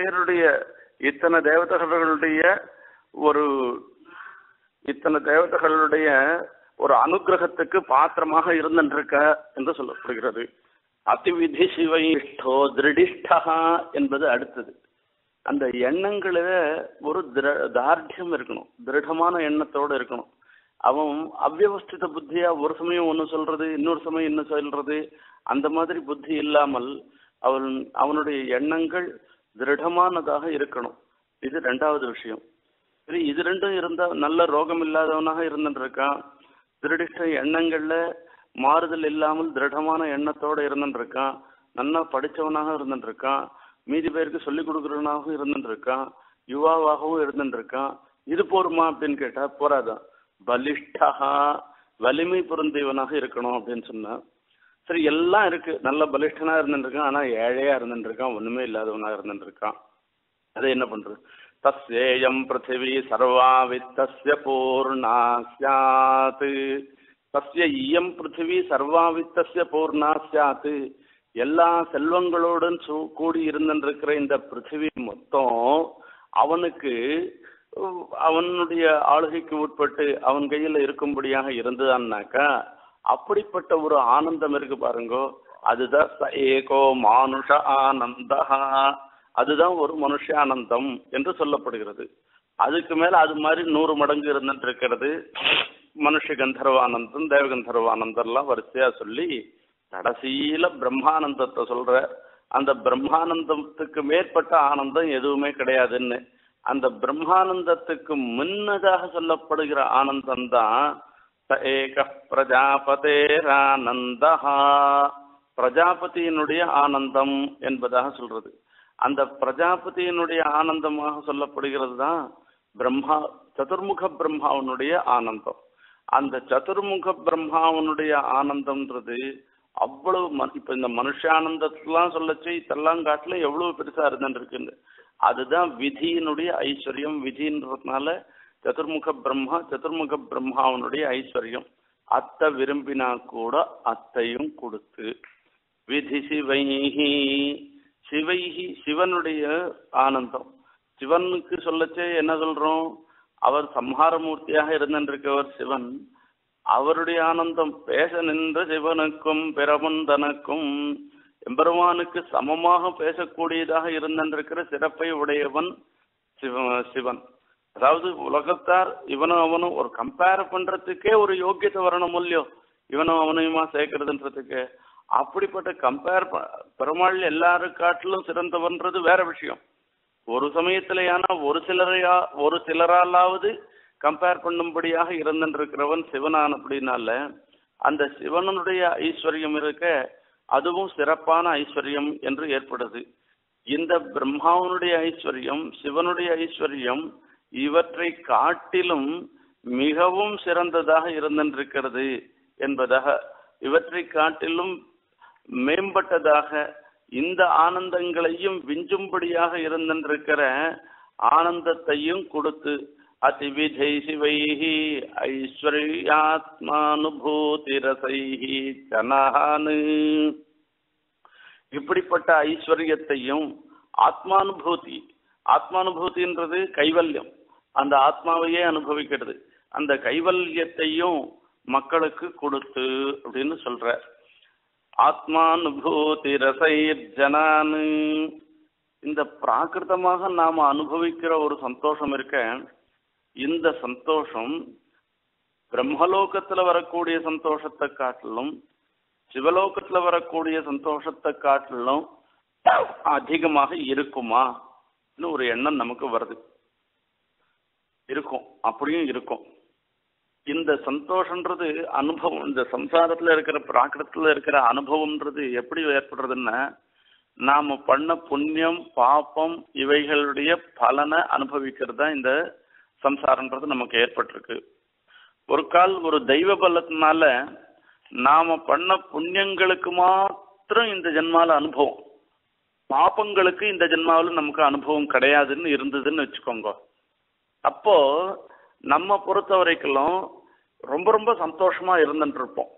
தேவதைகளுடைய ஒரு அனுகிரகத்துக்கு பாத்திரமாக இருந்திருக்க என்று சொல்லப்படுகிறது. அதிவிதி சிவைஷ்டோ திருடிஷ்டா என்பது அடுத்தது. அந்த எண்ணங்கள ஒரு தார்டியம் இருக்கணும், திருடமான எண்ணத்தோடு இருக்கணும். அவன் அவ்வவஸ்தித புத்தியா ஒரு சமயம் ஒன்று சொல்றது, இன்னொரு சமயம் இன்னும் சொல்றது, அந்த மாதிரி புத்தி இல்லாமல் அவனுடைய எண்ணங்கள் திருடமானதாக இருக்கணும். இது ரெண்டாவது விஷயம். சரி, இது ரெண்டும் இருந்தா நல்ல ரோகம் இல்லாதவனாக இருந்துருக்கான், திருடிஷ்ட எண்ணங்கள்ல மாறுதல் இல்லாமல் திருடமான எண்ணத்தோடு இருந்துருக்கான், நல்லா படித்தவனாக இருந்துருக்கான், மீதி பேருக்கு சொல்லிக் கொடுக்குறவனாகவும் இருந்துருக்கான், யுவாவாகவும் இருந்துருக்கான். இது போருமா அப்படின்னு கேட்டா போராதான். பலிஷ்டா வலிமை பொருந்தியவனாக இருக்கணும் அப்படின்னு சொன்னா சரி, எல்லாம் இருக்கு. நல்ல பலிஷ்டனா இருந்துருக்கான், ஆனா ஏழையா இருந்துருக்கான், ஒண்ணுமே இல்லாதவனாக இருந்துருக்கான். அதை என்ன பண்றது? தஸ்யேயம் பிருத்திவி சர்வா வித்தஸ்ய பூர்ணா ஸ்யாத். தஸ்ய இயம் பிருத்திவி சர்வா வித்தஸ்ய பூர்ணா ஸ்யாத். எல்லா செல்வங்களோடும் கூடி இருந்துருக்கிற இந்த பிருத்திவி மொத்தம் அவனுக்கு அவனுடைய ஆளுகைக்கு உட்பட்டு அவன் கையில இருக்கும்படியாக இருந்ததான்னாக்கா அப்படிப்பட்ட ஒரு ஆனந்தம் இருக்கு பாருங்கோ, அதுதான் ஏகோ மானுஷ ஆனந்தா, அதுதான் ஒரு மனுஷானந்தம் என்று சொல்லப்படுகிறது. அதுக்கு மேல அது மாதிரி 100 மடங்கு இருந்துட்டு இருக்கிறது. மனுஷ கந்தர்வானந்தம், தேவகந்தர்வானந்தம் எல்லாம் வரிசையா சொல்லி கடைசியில பிரம்மானந்தத்தை சொல்ற. அந்த பிரம்மானந்தத்துக்கு மேற்பட்ட ஆனந்தம் எதுவுமே கிடையாதுன்னு. அந்த பிரம்மானந்தத்துக்கு முன்னதாக சொல்லப்படுகிற ஆனந்தம் தான் ஏக பிரஜாபதேரானந்தா, பிரஜாபதியினுடைய ஆனந்தம் என்பதாக சொல்றது. அந்த பிரஜாபதியினுடைய ஆனந்தமாக சொல்லப்படுகிறது தான் சதுர்முக பிரம்மாவனுடைய ஆனந்தம். அந்த சதுர்முக பிரம்மாவனுடைய ஆனந்தம்ன்றது அவ்வளவு இப்ப இந்த மனுஷானந்தத்தெல்லாம் சொல்லச்சு இதெல்லாம் காட்டுல எவ்வளவு பெருசா இருந்துருக்குன்னு. அதுதான் விதியினுடைய ஐஸ்வர்யம். விதின்றதுனால சதுர்முக பிரம்மாவனுடைய ஐஸ்வர்யம். அத்தை விரும்பினா கூட அத்தையும் கொடுத்து விதி சிவைஹி சிவைஹி சிவனுடைய ஆனந்தம். சிவனுக்கு சொல்லச்சே என்ன சொல்றோம்? அவர் சம்ஹாரமூர்த்தியாக இருந்திருக்கவர் சிவன். அவருடைய ஆனந்தம் பேச நின்ற சிவனுக்கும் பிரபந்தனுக்கும் எம்பெருமானுக்கு சமமாக பேசக்கூடியதாக இருந்திருக்கிற சிறப்பை உடையவன் சிவன். அதாவது உலகத்தார் இவனும் அவனும் ஒரு கம்பேர் பண்றதுக்கே ஒரு யோக்கியத்தை வரணும் இல்லையோ, இவனும் அவனையுமா சேர்க்கறதுன்றதுக்கு. அப்படிப்பட்ட கம்பேர் பெருமாள் எல்லாரும் காட்டிலும் சிறந்தவன்றது வேற விஷயம். ஒரு சமயத்திலேயான ஒரு சிலராலாவது கம்பேர் பண்ணும்படியாக இருந்திருக்கிறவன் சிவனான். அப்படின்னால அந்த சிவனுடைய ஐஸ்வர்யம் இருக்க அதுவும் சிறப்பான ஐஸ்வர்யம் என்று ஏற்படுது. இந்த பிரம்மாவனுடைய ஐஸ்வர்யம் சிவனுடைய ஐஸ்வர்யம் இவற்றை காட்டிலும் மிகவும் சிறந்ததாக இருந்திருக்கிறது என்பதாக, இவற்றை காட்டிலும் மேம்பட்டதாக இந்த ஆனந்தங்களையும் விஞ்சும்படியாக இருந்திருக்கிற ஆனந்தத்தையும் கொடுத்து அதிவிதை சிவைஹி ஐஸ்வர்யாத்மானுபூதி ரசைஹி ஜனானு, இப்படிப்பட்ட ஐஸ்வர்யத்தையும் ஆத்மானுபூதின்றது கைவல்யம், அந்த ஆத்மாவையே அனுபவிக்கிறது, அந்த கைவல்யத்தையும் மக்களுக்கு கொடுத்து அப்படின்னு சொல்ற. ஆத்மானுபூதி ரசைர் ஜனானு, இந்த பிராகிருதமாக நாம அனுபவிக்கிற ஒரு சந்தோஷம் இருக்க, இந்த சந்தோஷம் பிரம்மலோகத்துல வரக்கூடிய சந்தோஷத்தை காட்டிலும் சிவலோகத்துல வரக்கூடிய சந்தோஷத்தை காட்டிலும் அதிகமாக இருக்குமா ஒரு எண்ணம் நமக்கு வருது. இருக்கும், அப்படியும் இருக்கும். இந்த சந்தோஷன்றது அனுபவம், இந்த சம்சாரத்துல இருக்கிற பிராகிருதத்துல இருக்கிற அனுபவம்ன்றது எப்படி ஏற்படுறதுன்னா, நாம பண்ண புண்ணியம் பாப்பம் இவைகளுடைய பலனை அனுபவிக்கிறது தான் இந்த சம்சாரன்றது நமக்கு ஏற்பட்டிருக்கு. ஒரு கால் ஒரு தெய்வ பலத்தினால நாம பண்ண புண்ணியங்களுக்கு மாத்திரம் இந்த ஜென்மால அனுபவம், பாப்பங்களுக்கு இந்த ஜென்மாவில் நமக்கு அனுபவம் கிடையாதுன்னு இருந்ததுன்னு வச்சுக்கோங்க. அப்போ நம்ம பொறுத்த வரைக்கும் ரொம்ப ரொம்ப சந்தோஷமா இருந்துட்டு இருப்போம்.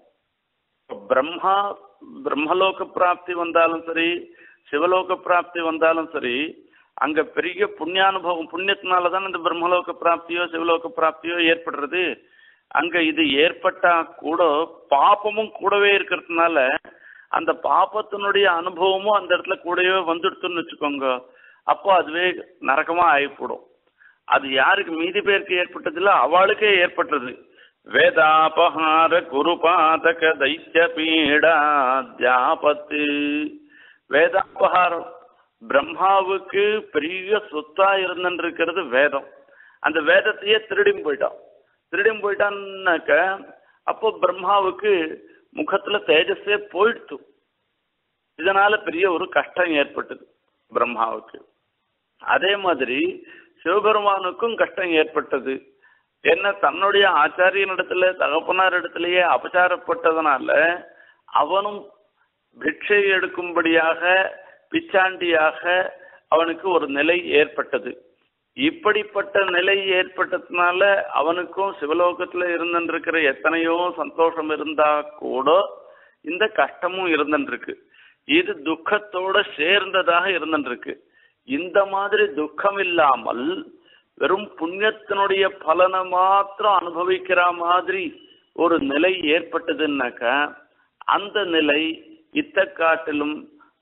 பிரம்மலோக பிராப்தி வந்தாலும் சரி சிவலோக பிராப்தி வந்தாலும் சரி, அங்க பெரிய புண்ணியானுபவம், புண்ணியத்தினாலதான் இந்த பிரம்மலோக பிராப்தியோ சிவலோக பிராப்தியோ ஏற்படுறது. அங்க இது ஏற்பட்டா கூட பாப்பமும் கூடவே இருக்கிறதுனால அந்த பாப்பத்தினுடைய அனுபவமும் அந்த இடத்துல கூடவே வந்துடுத்துன்னு வச்சுக்கோங்க. அப்போ அதுவே நரகமா ஆகிப்படும். அது யாருக்கு மீதி பேருக்கு ஏற்பட்டதில்ல, அவளுக்கே ஏற்பட்டது. வேதாபஹார குருபாதக தைத்திய பீடா தியாபத்து, வேதாபஹாரம் பிரம்மாவுக்கு பெரிய சொத்தா இருந்துருக்கிறது வேதம். அந்த வேதத்தையே திருடி போயிட்டான்னாக்க அப்போ பிரம்மாவுக்கு முகத்துல தேஜஸே போயிடுத்து. இதனால பெரிய ஒரு கஷ்டம் ஏற்பட்டது பிரம்மாவுக்கு. அதே மாதிரி சிவபெருமானுக்கும் கஷ்டம் ஏற்பட்டது. என்ன, தன்னுடைய ஆச்சாரியனிடத்துல தகப்பனார் இடத்திலேயே அபச்சாரப்பட்டதனால அவனும் பிக்ஷை எடுக்கும்படியாக பிச்சாண்டியாக அவனுக்கு ஒரு நிலை ஏற்பட்டது. இப்படிப்பட்ட நிலை ஏற்பட்டதுனால அவனுக்கும் சிவலோகத்துல இருந்துருக்கிற எத்தனையோ சந்தோஷம் இருந்தா கூட இந்த கஷ்டமும் இருந்துருக்கு. இது துக்கத்தோட சேர்ந்ததாக இருந்துருக்கு. இந்த மாதிரி துக்கம் இல்லாமல் வெறும் புண்ணியத்தினுடைய பலனை மாத்திரம் அனுபவிக்கிற மாதிரி ஒரு நிலை ஏற்பட்டதுன்னாக்க அந்த நிலை இத்த காட்டிலும்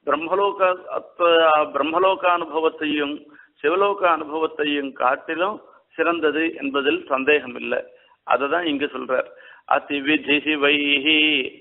பிரம்மலோக அனுபவத்தையும் சிவலோக அனுபவத்தையும் காட்டிலும் சிறந்தது என்பதில் சந்தேகம் இல்லை. அததான் இங்க சொல்றார். அதிவிதி வைஹி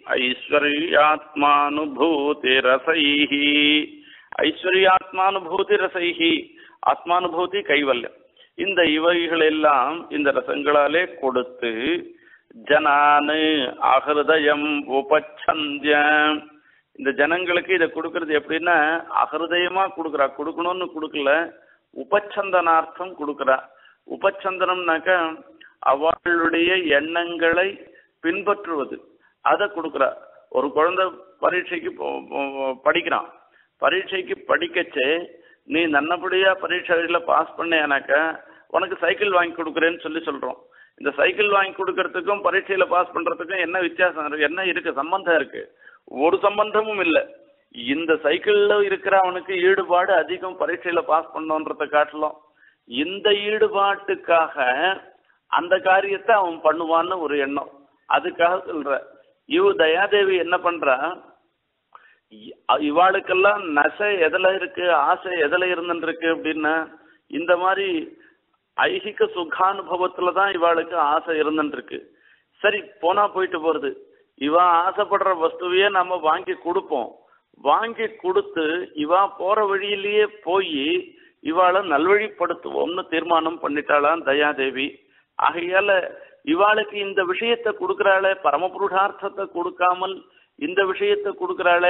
ஐஸ்வர்யாத்மானுபூதி ரசைஹி, ஐஸ்வர்யாத்மானுபூதி ரசைஹி, ஆத்மானுபூதி கைவல்யம், இந்த இவைகள் எல்லாம் இந்த ரசங்களாலே கொடுத்து ஜனானு அஹிருதயம் உபச்சந்திய, இந்த ஜனங்களுக்கு இதை கொடுக்கறது எப்படின்னா அஹிருதயமா கொடுக்குறா, கொடுக்கணும்னு கொடுக்கல, உபச்சந்தனார்த்தம் கொடுக்குறா. உபச்சந்தனம்னாக்க அவளுடைய எண்ணங்களை பின்பற்றுவது, அதை கொடுக்குறா. ஒரு குழந்தை பரீட்சைக்கு படிக்கிறான், பரீட்சைக்கு படிக்கச்சே நீ நல்லபடியா பரீட்சையில பாஸ் பண்ணேனாக்க உனக்கு சைக்கிள் வாங்கி கொடுக்குறேன்னு சொல்றோம். இந்த சைக்கிள் வாங்கி கொடுக்கறதுக்கும் பரீட்சையில பாஸ் பண்றதுக்கும் என்ன வித்தியாசம், என்ன இருக்கு, சம்பந்தம் இருக்கு? ஒரு சம்பந்தமும் இல்லை. இந்த சைக்கிள்ல இருக்கிற அவனுக்கு ஈடுபாடு அதிகம், பரீட்சையில பாஸ் பண்ணோன்றத காட்டலாம். இந்த ஈடுபாட்டுக்காக அந்த காரியத்தை அவன் பண்ணுவான்னு ஒரு எண்ணம், அதுக்காக சொல்ற. தயாதேவி என்ன பண்றா, இவாளுக்கெல்லாம் நசை எதுல இருக்கு, ஆசை எதுல இருந்துருக்கு அப்படின்னா இந்த மாதிரி ஐகிக சுகானுபவத்துலதான் இவாளுக்கு ஆசை இருந்துருக்கு. சரி, போனா போயிட்டு போறது, இவா ஆசைப்படுற வஸ்துவையே நம்ம வாங்கி கொடுப்போம். வாங்கி கொடுத்து இவா போற வழியிலேயே போய் இவாளை நல்வழிப்படுத்துவோம்னு தீர்மானம் பண்ணிட்டாளாம் தயாதேவி. ஆகையால இவாளுக்கு இந்த விஷயத்தை கொடுக்குறாளே, பரமபுருஷார்த்தத்தை கொடுக்காமல் இந்த விஷயத்தை கொடுக்குறாளே,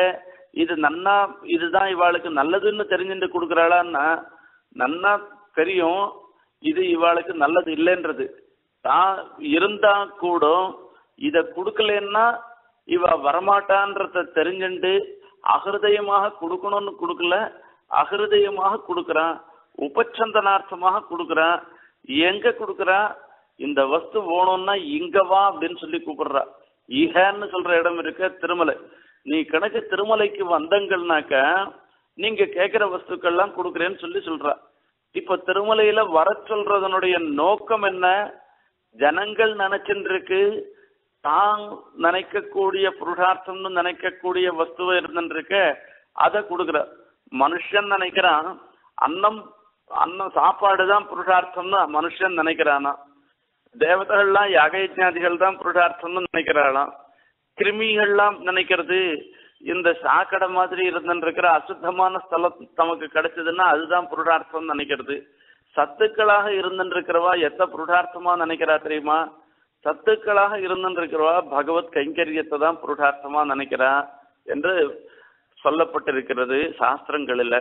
இது நன்னா இதுதான் இவாளுக்கு நல்லதுன்னு தெரிஞ்சுட்டு கொடுக்குறாளான்னா நன்னா தெரியும் இது இவாளுக்கு நல்லது இல்லைன்றது. தான் இருந்தா கூட இத கொடுக்கலன்னா இவ வரமாட்டான்றத தெரிஞ்சுட்டு அகிருதயமாக கொடுக்கணும்னு கொடுக்கல, அகிருதயமாக கொடுக்குறான், உபச்சந்தனார்த்தமாக கொடுக்குறான். எங்க கொடுக்குறா? இந்த வஸ்து வேணும்னா இங்க வா அப்படின்னு சொல்லி கூப்பிடுறா. ஈகன்னு சொல்ற இடம் இருக்க திருமலை. நீ கணக்கு திருமலைக்கு வந்தங்கள்னாக்க நீங்க கேட்கிற வஸ்துக்கள்லாம் கொடுக்குறேன்னு சொல்லி சொல்றா. இப்ப திருமலையில வர சொல்றதனுடைய நோக்கம் என்ன? ஜனங்கள் நினைச்சுட்டு இருக்கு தான் நினைக்கக்கூடிய புருஷார்த்தம்னு நினைக்கக்கூடிய வஸ்துவை இருந்துருக்க அதை கொடுக்குற. மனுஷன் நினைக்கிறான் அன்னம் சாப்பாடுதான் புருஷார்த்தம்னு மனுஷன் நினைக்கிறானா. தேவதைகள்லாம் யாகயஜாதிகள் தான் புருஷார்த்தம்னு நினைக்கிறாளாம். கிருமிகள்லாம் நினைக்கிறது இந்த சாக்கடை மாதிரி இருந்துருக்கிற அசுத்தமான ஸ்தலம் தமக்கு கிடைச்சதுன்னா அதுதான் புருஷார்த்தம் நினைக்கிறது. சத்துக்களாக இருந்துருக்கிறவா எத்த புருஷார்த்தமா நினைக்கிறா தெரியுமா? சத்துக்களாக இருந்துருக்கிறவா பகவத் கைங்கரியத்தை தான் புருஷார்த்தமா நினைக்கிறா என்று சொல்லப்பட்டிருக்கிறது சாஸ்திரங்களில்.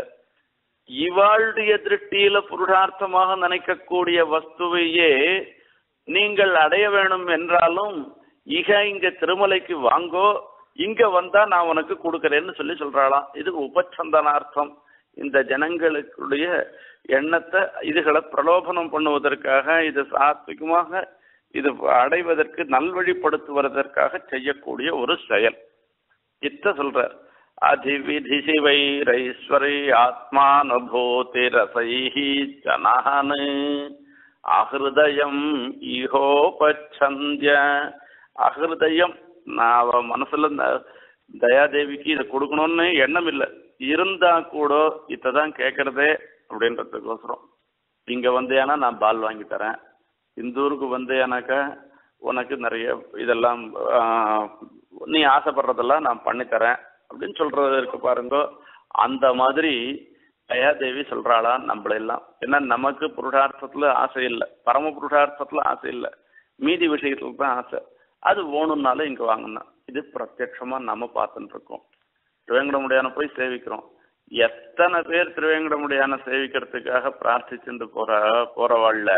இவாளுடைய திருஷ்டியில புருஷார்த்தமாக நினைக்கக்கூடிய வஸ்துவையே நீங்கள் அடைய வேணும் என்றாலும் இங்க திருமலைக்கு வாங்கோ, இங்க வந்தா நான் உனக்கு கொடுக்கறேன்னு சொல்லி சொல்றாளாம். இது உபச்சந்தனார்த்தம். இந்த ஜனங்களுடைய எண்ணத்தை இதுகளை பிரலோபனம் பண்ணுவதற்காக, இது சாத்விகமாக இது அடைவதற்கு நல்வழிப்படுத்துவதற்காக செய்யக்கூடிய ஒரு செயல். இத்த சொல்றார். அதிவிதி சிவைரைஸ்வரி ஆத்மானுபூதி ரசைஹி ஜனான் அஹிருதயம் ஈஹோபச்சந்திய. அஹிருதயம் நான் அவ மனசுல தயாதேவிக்கு இதை கொடுக்கணும்னு எண்ணம் இல்லை, இருந்தா கூட இதான் கேட்கறதே அப்படின்றதுக்கோசரம். இங்க வந்தேன்னா நான் பால் வாங்கி தரேன், இந்த ஊருக்கு வந்தேனாக்கா உனக்கு நிறைய இதெல்லாம் நீ ஆசைப்படுறதெல்லாம் நான் பண்ணித்தரேன் அப்படின்னு சொல்றது இருக்கு பாருங்க. அந்த மாதிரி தயாதேவி சொல்றாளா நம்மளெல்லாம். ஏன்னா நமக்கு புருஷார்த்தத்துல ஆசை இல்லை, பரம புருஷார்த்தத்துல ஆசை இல்லை, மீதி விஷயத்துல தான் ஆசை. அது வேணும்னாலும் இங்க வாங்கணும். இது பிரத்யட்சமா நம்ம பார்த்துட்டு இருக்கோம். திருவேங்கடமுடியான போய் சேவிக்கிறோம். எத்தனை பேர் திருவேங்கடமுடியான சேவிக்கிறதுக்காக பிரார்த்திச்சுட்டு போறவாழ்ல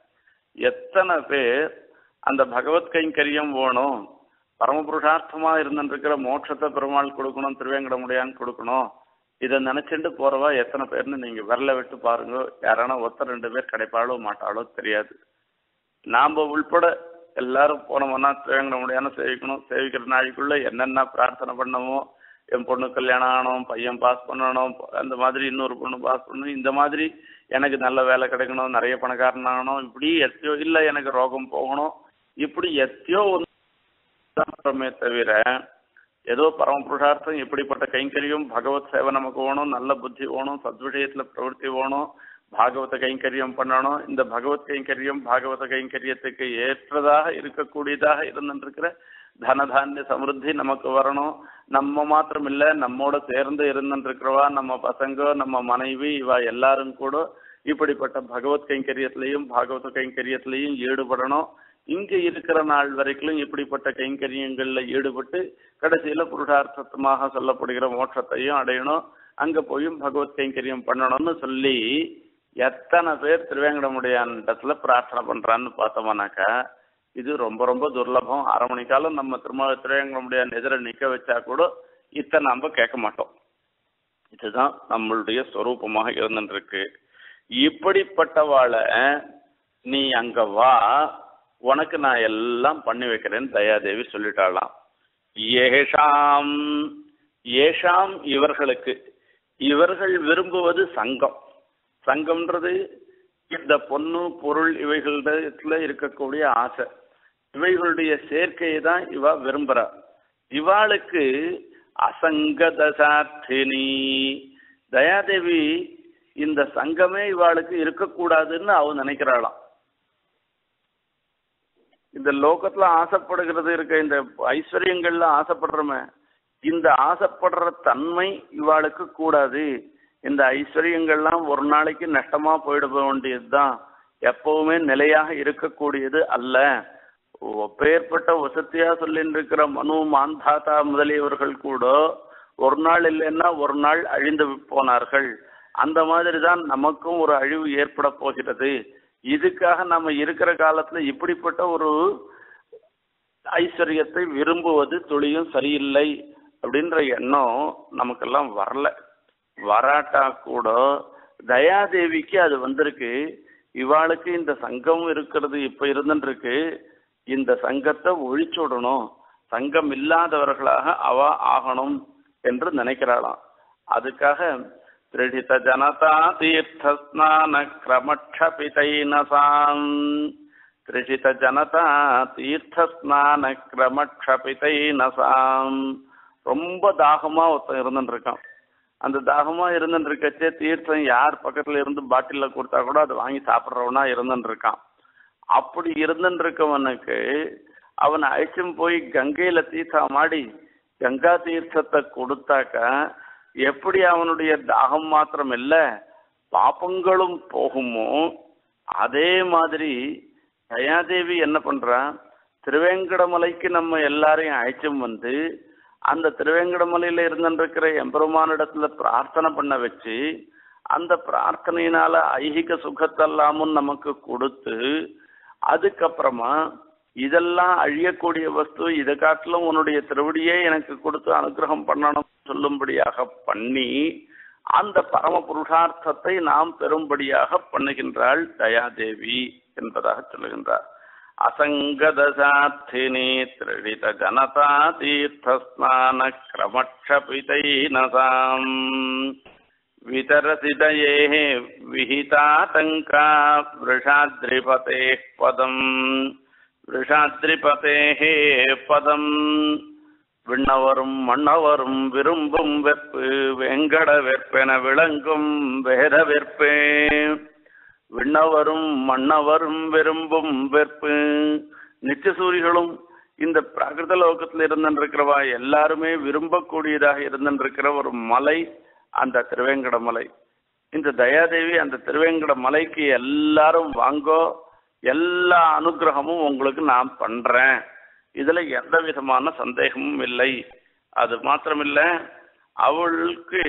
எத்தனை பேர் அந்த பகவத் கைங்கரியம் வேணும், பரமபுருஷார்த்தமா இருந்துருக்கிற மோட்சத்தை பெருமாள் கொடுக்கணும், திருவேங்கடமுடியான்னு கொடுக்கணும், இதை நினைச்சுட்டு போறவா எத்தனை பேர்னு நீங்க விரல விட்டு பாருங்க. யாரானா ஒருத்தர் 2 பேர் கிடைப்பாளோ மாட்டாளோ தெரியாது. நாம உள்பட எல்லாரும் போனோம்னா திருவேங்கடமுடியான சேவிக்கணும். சேவிக்கிற நாளைக்குள்ள என்னென்ன பிரார்த்தனை பண்ணமோ, என் பொண்ணு கல்யாணம் ஆகணும், பையன் பாஸ் பண்ணணும், அந்த மாதிரி இன்னொரு பொண்ணு பாஸ் பண்ணணும், இந்த மாதிரி எனக்கு நல்ல வேலை கிடைக்கணும், நிறைய பணக்காரன் ஆகணும், இப்படி எத்தையோ இல்லை எனக்கு ரோகம் போகணும், இப்படி எத்தையோ ஒன்றுமே தவிர ஏதோ பரமபுருஷார்த்தம் இப்படிப்பட்ட கைங்கரியம் பகவத் சேவை நமக்கு வேணும், நல்ல புத்தி வேணும், சத்விஷயத்துல பிரவருத்தி வேணும், பாகவத கைங்கரியம் பண்ணணும். இந்த பகவத் கைங்கரியம் பாகவத கைங்கரியத்துக்கு ஏற்றதாக இருக்கக்கூடியதாக இருந்துருக்கிற தனதானிய சமிருத்தி நமக்கு வரணும். நம்ம மாத்திரம் இல்லை, நம்மோட சேர்ந்து இருந்துருக்கிறவா நம்ம பசங்க, நம்ம மனைவி, இவா எல்லாரும் கூட இப்படிப்பட்ட பகவத் கைங்கரியத்திலையும் பாகவத கைங்கரியத்திலையும் ஈடுபடணும். இங்க இருக்கிற நாள் வரைக்கும் இப்படிப்பட்ட கைங்கரியங்கள்ல ஈடுபட்டு கடைசியில புருஷார்த்தமாக சொல்லப்படுகிற மோட்சத்தையும் அடையணும், அங்க போயும் பகவத் கைங்கரியம் பண்ணணும்னு சொல்லி எத்தனை பேர் திருவேங்கடமுடியான்ல பிரார்த்தனை பண்றான்னு பார்த்தோம்னாக்கா இது ரொம்ப ரொம்ப துர்லபம். 1/2 மணி காலம் நம்ம திருவேங்கடமுடியான் எதிர நிக்க வச்சா கூட இத்தனை நம்ம கேட்க மாட்டோம். இதுதான் நம்மளுடைய ஸ்வரூபமாக இருந்துருக்கு. இப்படிப்பட்டவாளை நீ அங்க வா, உனக்கு நான் எல்லாம் பண்ணி வைக்கிறேன்னு தயாதேவி சொல்லிட்டாளாம். ஏஷாம் ஏஷாம் இவர்களுக்கு, இவர்கள் விரும்புவது சங்கம். சங்கம்ன்றது இந்த பொண்ணு பொருள் இவைகளிடத்துல இருக்கக்கூடிய ஆசை, இவைகளுடைய சேர்க்கையை தான் இவ விரும்புறா. இவாளுக்கு அசங்கதசார்த்தினி தயாதேவி இந்த சங்கமே இவாளுக்கு இருக்கக்கூடாதுன்னு அவ நினைக்கிறாளாம். இந்த லோகத்துல ஆசைப்படுகிறது இருக்க, இந்த ஐஸ்வர்யங்கள்ல ஆசைப்படுறோமே, இந்த ஆசைப்படுற தன்மை இவாளுக்கு கூடாது. இந்த ஐஸ்வர்யங்கள்லாம் ஒரு நாளைக்கு நஷ்டமா போயிட வேண்டியதுதான், எப்பவுமே நிலையாக இருக்கக்கூடியது அல்ல. பேர்பட்ட வசதியா சொல்லிட்டு இருக்கிற மனு மாந்தாத்தா முதலியவர்கள் கூட ஒரு நாள் இல்லைன்னா ஒரு நாள் அழிந்து போனார்கள். அந்த மாதிரி தான் நமக்கும் ஒரு அழிவு ஏற்பட போகிறது. இதுக்காக நம்ம இருக்கிற காலத்துல இப்படிப்பட்ட ஒரு ஐஸ்வர்யத்தை விரும்புவது துளியும் சரியில்லை அப்படின்ற எண்ணம் நமக்கெல்லாம் வரல. வராட்டா கூட தயாதேவிக்கு அது வந்திருக்கு. இவாளுக்கு இந்த சங்கம் இருக்கிறது இப்ப இருந்துருக்கு. இந்த சங்கத்தை ஒழிச்சுடணும், சங்கம் இல்லாதவர்களாக அவ ஆகணும் என்று நினைக்கிறாளாம். அதுக்காக திருடித ஜனதா தீர்த்த ஸ்நான கிரமக்ஷபிதைனசாம், திருஷித ஜனதா தீர்த்த ஸ்நான கிரமக்ஷபிதைனசாம். ரொம்ப தாகமா ஒருத்தன் இருந்துட்டு இருக்கான். அந்த தாகமா இருந்துட்டு இருக்கச்சே தீர்த்தம் யார் பக்கத்துல இருந்து பாட்டில கொடுத்தா கூட அதை வாங்கி சாப்பிட்றவனா இருந்துட்டு இருக்கான். அப்படி இருந்துட்டு இருக்கவனுக்கு அவனை அழைச்சும் போய் கங்கையில தீர்த்தம் ஆடி கங்கா தீர்த்தத்தை கொடுத்தாக்கா எப்படி அவனுடைய தாகம் மாத்திரம் இல்ல பாப்பங்களும் போகுமோ, அதே மாதிரி தயாதேவி என்ன பண்றா, திருவேங்கடமலைக்கு நம்ம எல்லாரையும் அழைச்சும் வந்து அந்த திருவேங்கடமலையில இருந்துருக்கிற எம்பெருமானிடத்துல பிரார்த்தனை பண்ண வச்சு அந்த பிரார்த்தனையினால ஐகிக சுகத்தெல்லாமும் நமக்கு கொடுத்து அதுக்கப்புறமா இதெல்லாம் அழியக்கூடிய வஸ்து, இதை காட்டிலும் உன்னுடைய திருவடியே எனக்கு கொடுத்து அனுகிரகம் பண்ணணும் சொல்லும்படியாக பண்ணி அந்த பரம புருஷார்த்தத்தை நாம் பெறும்படியாக பண்ணுகின்றாள் தயாதேவி என்பதாக சொல்லுகின்றார். அசங்கதசார்த்தினி திரடித ஜனதா தீர்த்தஸ்நான கிரமக்ஷபிதைனசாம் விதரசிதயே விஹிதாதங்கா விருஷாத்ரிபதே பதம், விருஷாத்ரிபதே பதம். விண்ணவரும் மன்னவரும் விரும்பும் வெற்பு வெங்கட வெற்பென விளங்கும் வேத வெற்பே. விண்ணவரும் மன்னவரும் விரும்பும் வெற்பு, நித்தியசூரிகளும் இந்த பிராகிருத லோகத்தில் இருந்திருக்கிறவா எல்லாருமே விரும்பக்கூடியதாக இருந்திருக்கிற ஒரு மலை அந்த திருவேங்கட மலை. இந்த தயாதேவி அந்த திருவேங்கட மலைக்கு எல்லாரும் வாங்கோ, எல்லா அனுகிரகமும் உங்களுக்கு நான் பண்றேன், இதுல எந்த விதமான சந்தேகமும் இல்லை. அது மாத்திரமில்ல, அவளுக்கு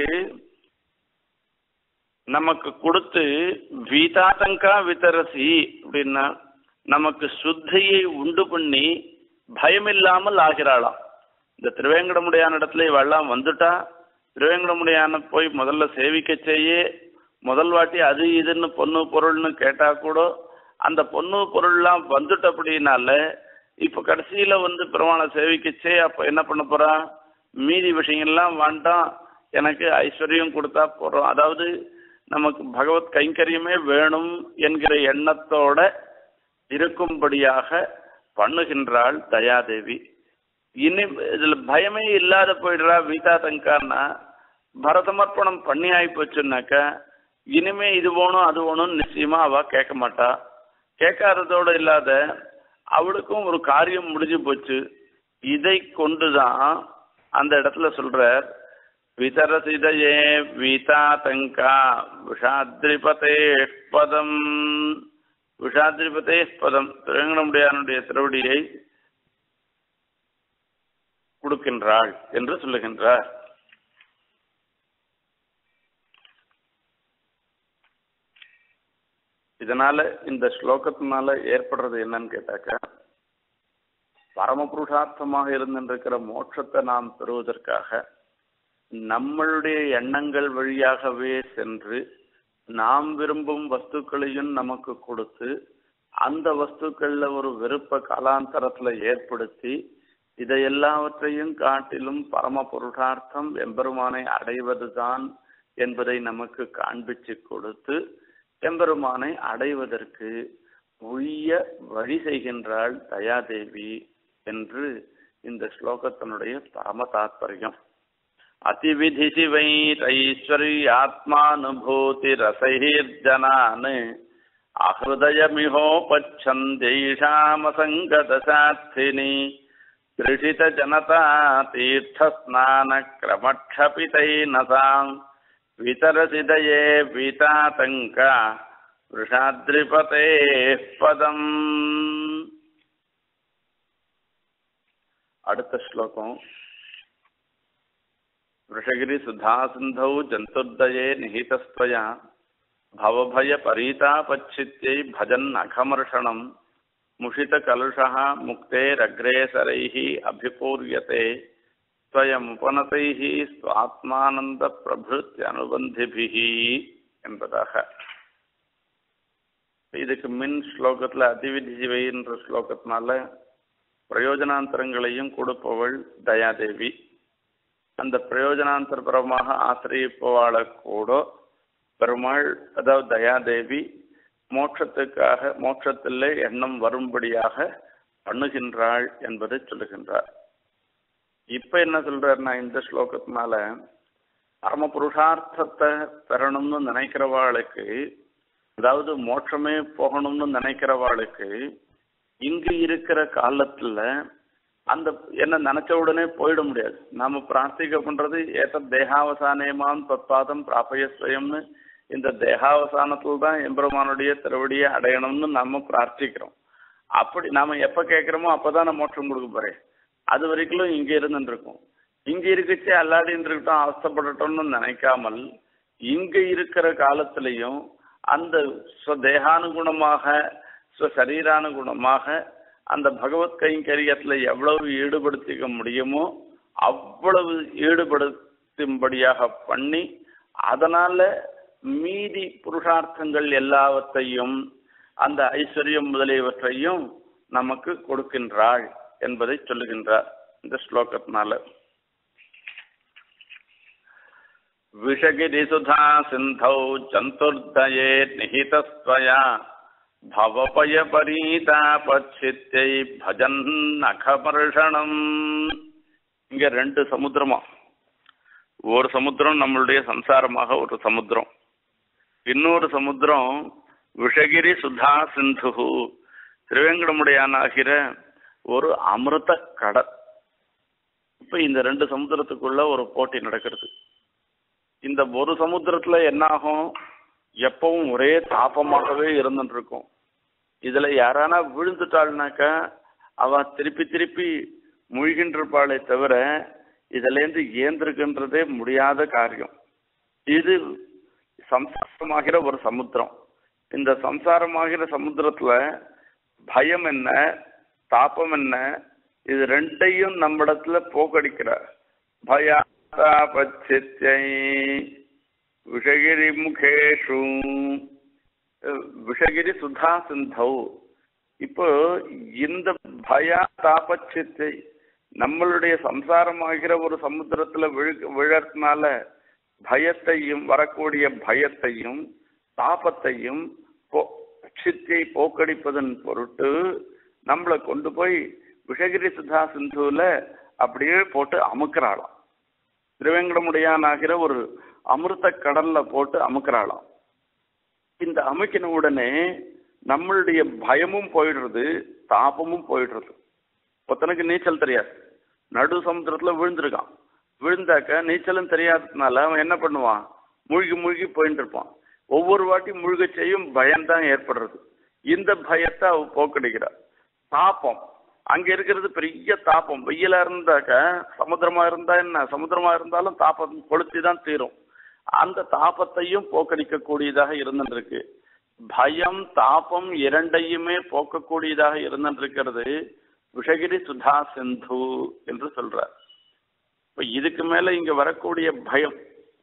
நமக்கு கொடுத்து வீதாதங்கா விதரசி அப்படின்னா நமக்கு சுத்தியை உண்டு பண்ணி பயமில்லாமல் ஆகிறாளாம். இந்த திருவேங்கடமுடையான இடத்துல இவெல்லாம் வந்துட்டா, திருவேங்கடமுடையான போய் முதல்ல சேவிக்க செய்ய முதல் வாட்டி அது இதுன்னு பொண்ணு பொருள்னு கேட்டா கூட அந்த பொண்ணு பொருள்லாம் வந்துட்டு அப்படின்னால இப்ப கடைசியில வந்து பெருமாளை சேவிக்கச்சே அப்ப என்ன பண்ண போறா, மீதி விஷயங்கள்லாம் வேண்டாம், எனக்கு ஐஸ்வர்யம் கொடுத்தா போறோம், அதாவது நமக்கு பகவத் கைங்கரியமே வேணும் என்கிற எண்ணத்தோட இருக்கும்படியாக பண்ணுகின்றாள் தயாதேவி. இனி இதுல பயமே இல்லாத போயிடுறா. வீதாதங்கான்னா பரதமர்ப்பணம் பண்ணி ஆகி போச்சுன்னாக்கா இனிமே இது வேணும் அது வேணும்னு நிச்சயமா அவ கேட்க மாட்டா. கேட்காததோட இல்லாத அவளுக்கும் ஒரு காரியம் முடிஞ்சு போச்சு. இதை கொண்டுதான் அந்த இடத்துல சொல்ற விதரசிதையே வீதாதங்கா விஷாத்ரிபதே பதம், விஷாத்ரிபதே பதம், திருவேங்கடமுடையானுடைய திருவடியை கொடுக்கின்றாள் என்று சொல்லுகின்றார். இதனால இந்த ஸ்லோகத்தினால ஏற்படுறது என்னன்னு கேட்டாக்கா, பரமபுருஷார்த்தமாக இருந்திருக்கிற மோட்சத்தை நாம் பெறுவதற்காக நம்மளுடைய எண்ணங்கள் வழியாகவே சென்று நாம் விரும்பும் வஸ்துக்களையும் நமக்கு கொடுத்து அந்த வஸ்துக்கள்ல ஒரு வெறுப்ப காலாந்தரத்துல ஏற்படுத்தி இதை எல்லாவற்றையும் காட்டிலும் பரம புருஷார்த்தம் எம்பெருமானை அடைவதுதான் என்பதை நமக்கு காண்பிச்சு கொடுத்து எம்பெருமானை அடைவதற்கு உரிய வழி செய்கின்றாள் தயாதேவி என்று இந்த ஸ்லோகத்தினுடைய பரம தாத்பரியம். அதிவிதி சிவைரைஸ்வர்யாத்மானுபூதி ரசைர்ஜனான் அஹ்ருதயமிஹோபச்சந்தேஷாமசங்கதசார்த்தினி திருஷித ஜனதா தீர்த்தஸ்நான கிரமக்ஷபிதைனசாம் விதரசிதயே வீதாதங்கா விஷாத்ரிபதே பதம். அடுத்த ஸ்லோகம் वृषगिरि सुधा सिंधौ जंतुर्दये निहितस्त्वया भवभय परीतापच्छित्यै भजन् अखमर्षणं मुषितकलुषः मुक्तेरग्रेसरैः अभिपूर्यते स्वयमुपनतैः स्वात्मानन्दप्रभृत्यनुबन्धिभिः என்பதாக. இதுக்கு மின் ஸ்லோகத்தில் அதிவிதி ஜீவை என்ற ஸ்லோகத்தினால பிரயோஜனாந்தரங்களையும் கொடுப்பவள் தயாதேவி. அந்த பிரயோஜனாந்தரபரமாக ஆசிரியப்பவாளை கூட பெருமாள், அதாவது தயாதேவி மோட்சத்துக்காக மோட்சத்திலே எண்ணம் வரும்படியாக பண்ணுகின்றாள் என்பதை சொல்லுகின்றார். இப்ப என்ன சொல்றாருன்னா, இந்த ஸ்லோகத்தினால பரம புருஷார்த்தத்தை பெறணும்னு நினைக்கிறவாளுக்கு, அதாவது மோட்சமே போகணும்னு நினைக்கிறவாளுக்கு இங்கு இருக்கிற காலத்துல அந்த என்ன நினைச்ச உடனே போயிட முடியாது. நாம பிரார்த்திக்க பண்றது ஏற்ற தேகாவசானயமாம் தத்பாதம் பிராபயஸ்வயம்னு, இந்த தேகாவசானத்துல தான் எம்பெருமானுடைய திருவடியை அடையணும்னு நாம பிரார்த்திக்கிறோம். அப்படி நாம எப்ப கேட்கிறோமோ அப்பதான் நம்ம மோட்சம் கொடுக்க போறேன். அது வரைக்கும் இங்க இருந்துருக்கும். இங்க இருக்குச்சு அல்லாடின்னு இருக்கட்டும், அவஸ்தப்படட்டும்னு நினைக்காமல் இங்க இருக்கிற காலத்திலையும் அந்த தேகானுகுணமாக சரீரானுகுணமாக அந்த பகவத் கைங்கரியத்துல எவ்வளவு ஈடுபடுத்திக்க முடியுமோ அவ்வளவு ஈடுபடுத்தும்படியாக பண்ணி, அதனால மீதி புருஷார்த்தங்கள் எல்லாவற்றையும் அந்த ஐஸ்வர்யம் முதலியவற்றையும் நமக்கு கொடுக்கின்றாள் என்பதை சொல்லுகின்றார் இந்த ஸ்லோகத்தினால. விஷகிரி சுதா சிந்தௌ சந்துர்தயே நிஹிதஸ்த்வயா பவபய பரீதாபச்சித்யை பஜன் அகமர்ஷணம். இங்க ரெண்டு சமுத்திரமா, ஒரு சமுத்திரம் நம்மளுடைய சம்சாரமாக ஒரு சமுத்திரம், இன்னொரு சமுத்திரம் விஷகிரி சுதா சிந்து திருவேங்கடமுடையானாகிற ஒரு அமிர்த கடல். இப்ப இந்த ரெண்டு சமுத்திரத்துக்குள்ள ஒரு போட்டி நடக்கிறது. இந்த ஒரு சமுத்திரத்துல என்ன ஆகும், எப்பவும் ஒரே தாபமாகவே இருந்துட்டு இருக்கும். இதுல யாரானா விழுந்துட்டாள்னாக்கா அவ திருப்பி திருப்பி மூழ்கின்றிருப்பாளே தவிர இதுல இருந்து ஏந்திருக்கின்றதே முடியாத காரியம். இது சம்சாரமாகிற ஒரு சமுத்திரம். இந்த சம்சாரமாகிற சமுத்திரத்துல பயம் என்ன, தாபம் என்ன, இது ரெண்டையும் நம்மிடத்துல போக்கடிக்கிறார். பயாபச்சித்யை விஷகிரி முகேஷு விஷகிரி சுதா சிந்தௌ. இப்போ இந்த பயாதாபச்சித்தை நம்மளுடைய சம்சாரமாகிற ஒரு சமுத்திரத்துல விழறதுனால பயத்தையும் வரக்கூடிய பயத்தையும் தாபத்தையும் சித்தை போக்கடிப்பதன் பொருட்டு நம்மளை கொண்டு போய் விஷகிரி சுதா சிந்துல அப்படியே போட்டு அமுக்கிறாளாம். திருவேங்கடமுடையானாகிற ஒரு அமிர்த கடல்ல போட்டு அமுக்கிறாளாம். இந்த அமுக்கின உடனே நம்மளுடைய பயமும் போயிடுறது, தாபமும் போயிடுறது. ஒருத்தனுக்கு நீச்சல் தெரியாது, நடு சமுத்திரத்துல விழுந்திருக்கான். விழுந்தாக்க நீச்சலும் தெரியாததுனால அவன் என்ன பண்ணுவான், மூழ்கி மூழ்கி போயிட்டு இருப்பான். ஒவ்வொரு வாட்டி மூழ்க செய்யும் பயம்தான் ஏற்படுறது. இந்த பயத்தை அவ போக்கடிக்கிறார். தாபம், அங்க இருக்கிறது பெரிய தாபம். வெயிலா இருந்தாக்க சமுத்திரமா இருந்தா என்ன, சமுத்திரமா இருந்தாலும் தாபம் கொளுத்திதான் தீரும். அந்த தாபத்தையும் போக்கடிக்க கூடியதாக இருந்துருக்கு. பயம் தாபம் இரண்டையுமே போக்கக்கூடியதாக இருந்திருக்கிறது விஷகிரி சுதா சிந்து என்று சொல்றார். இப்ப இதுக்கு மேல இங்க வரக்கூடிய பயம்,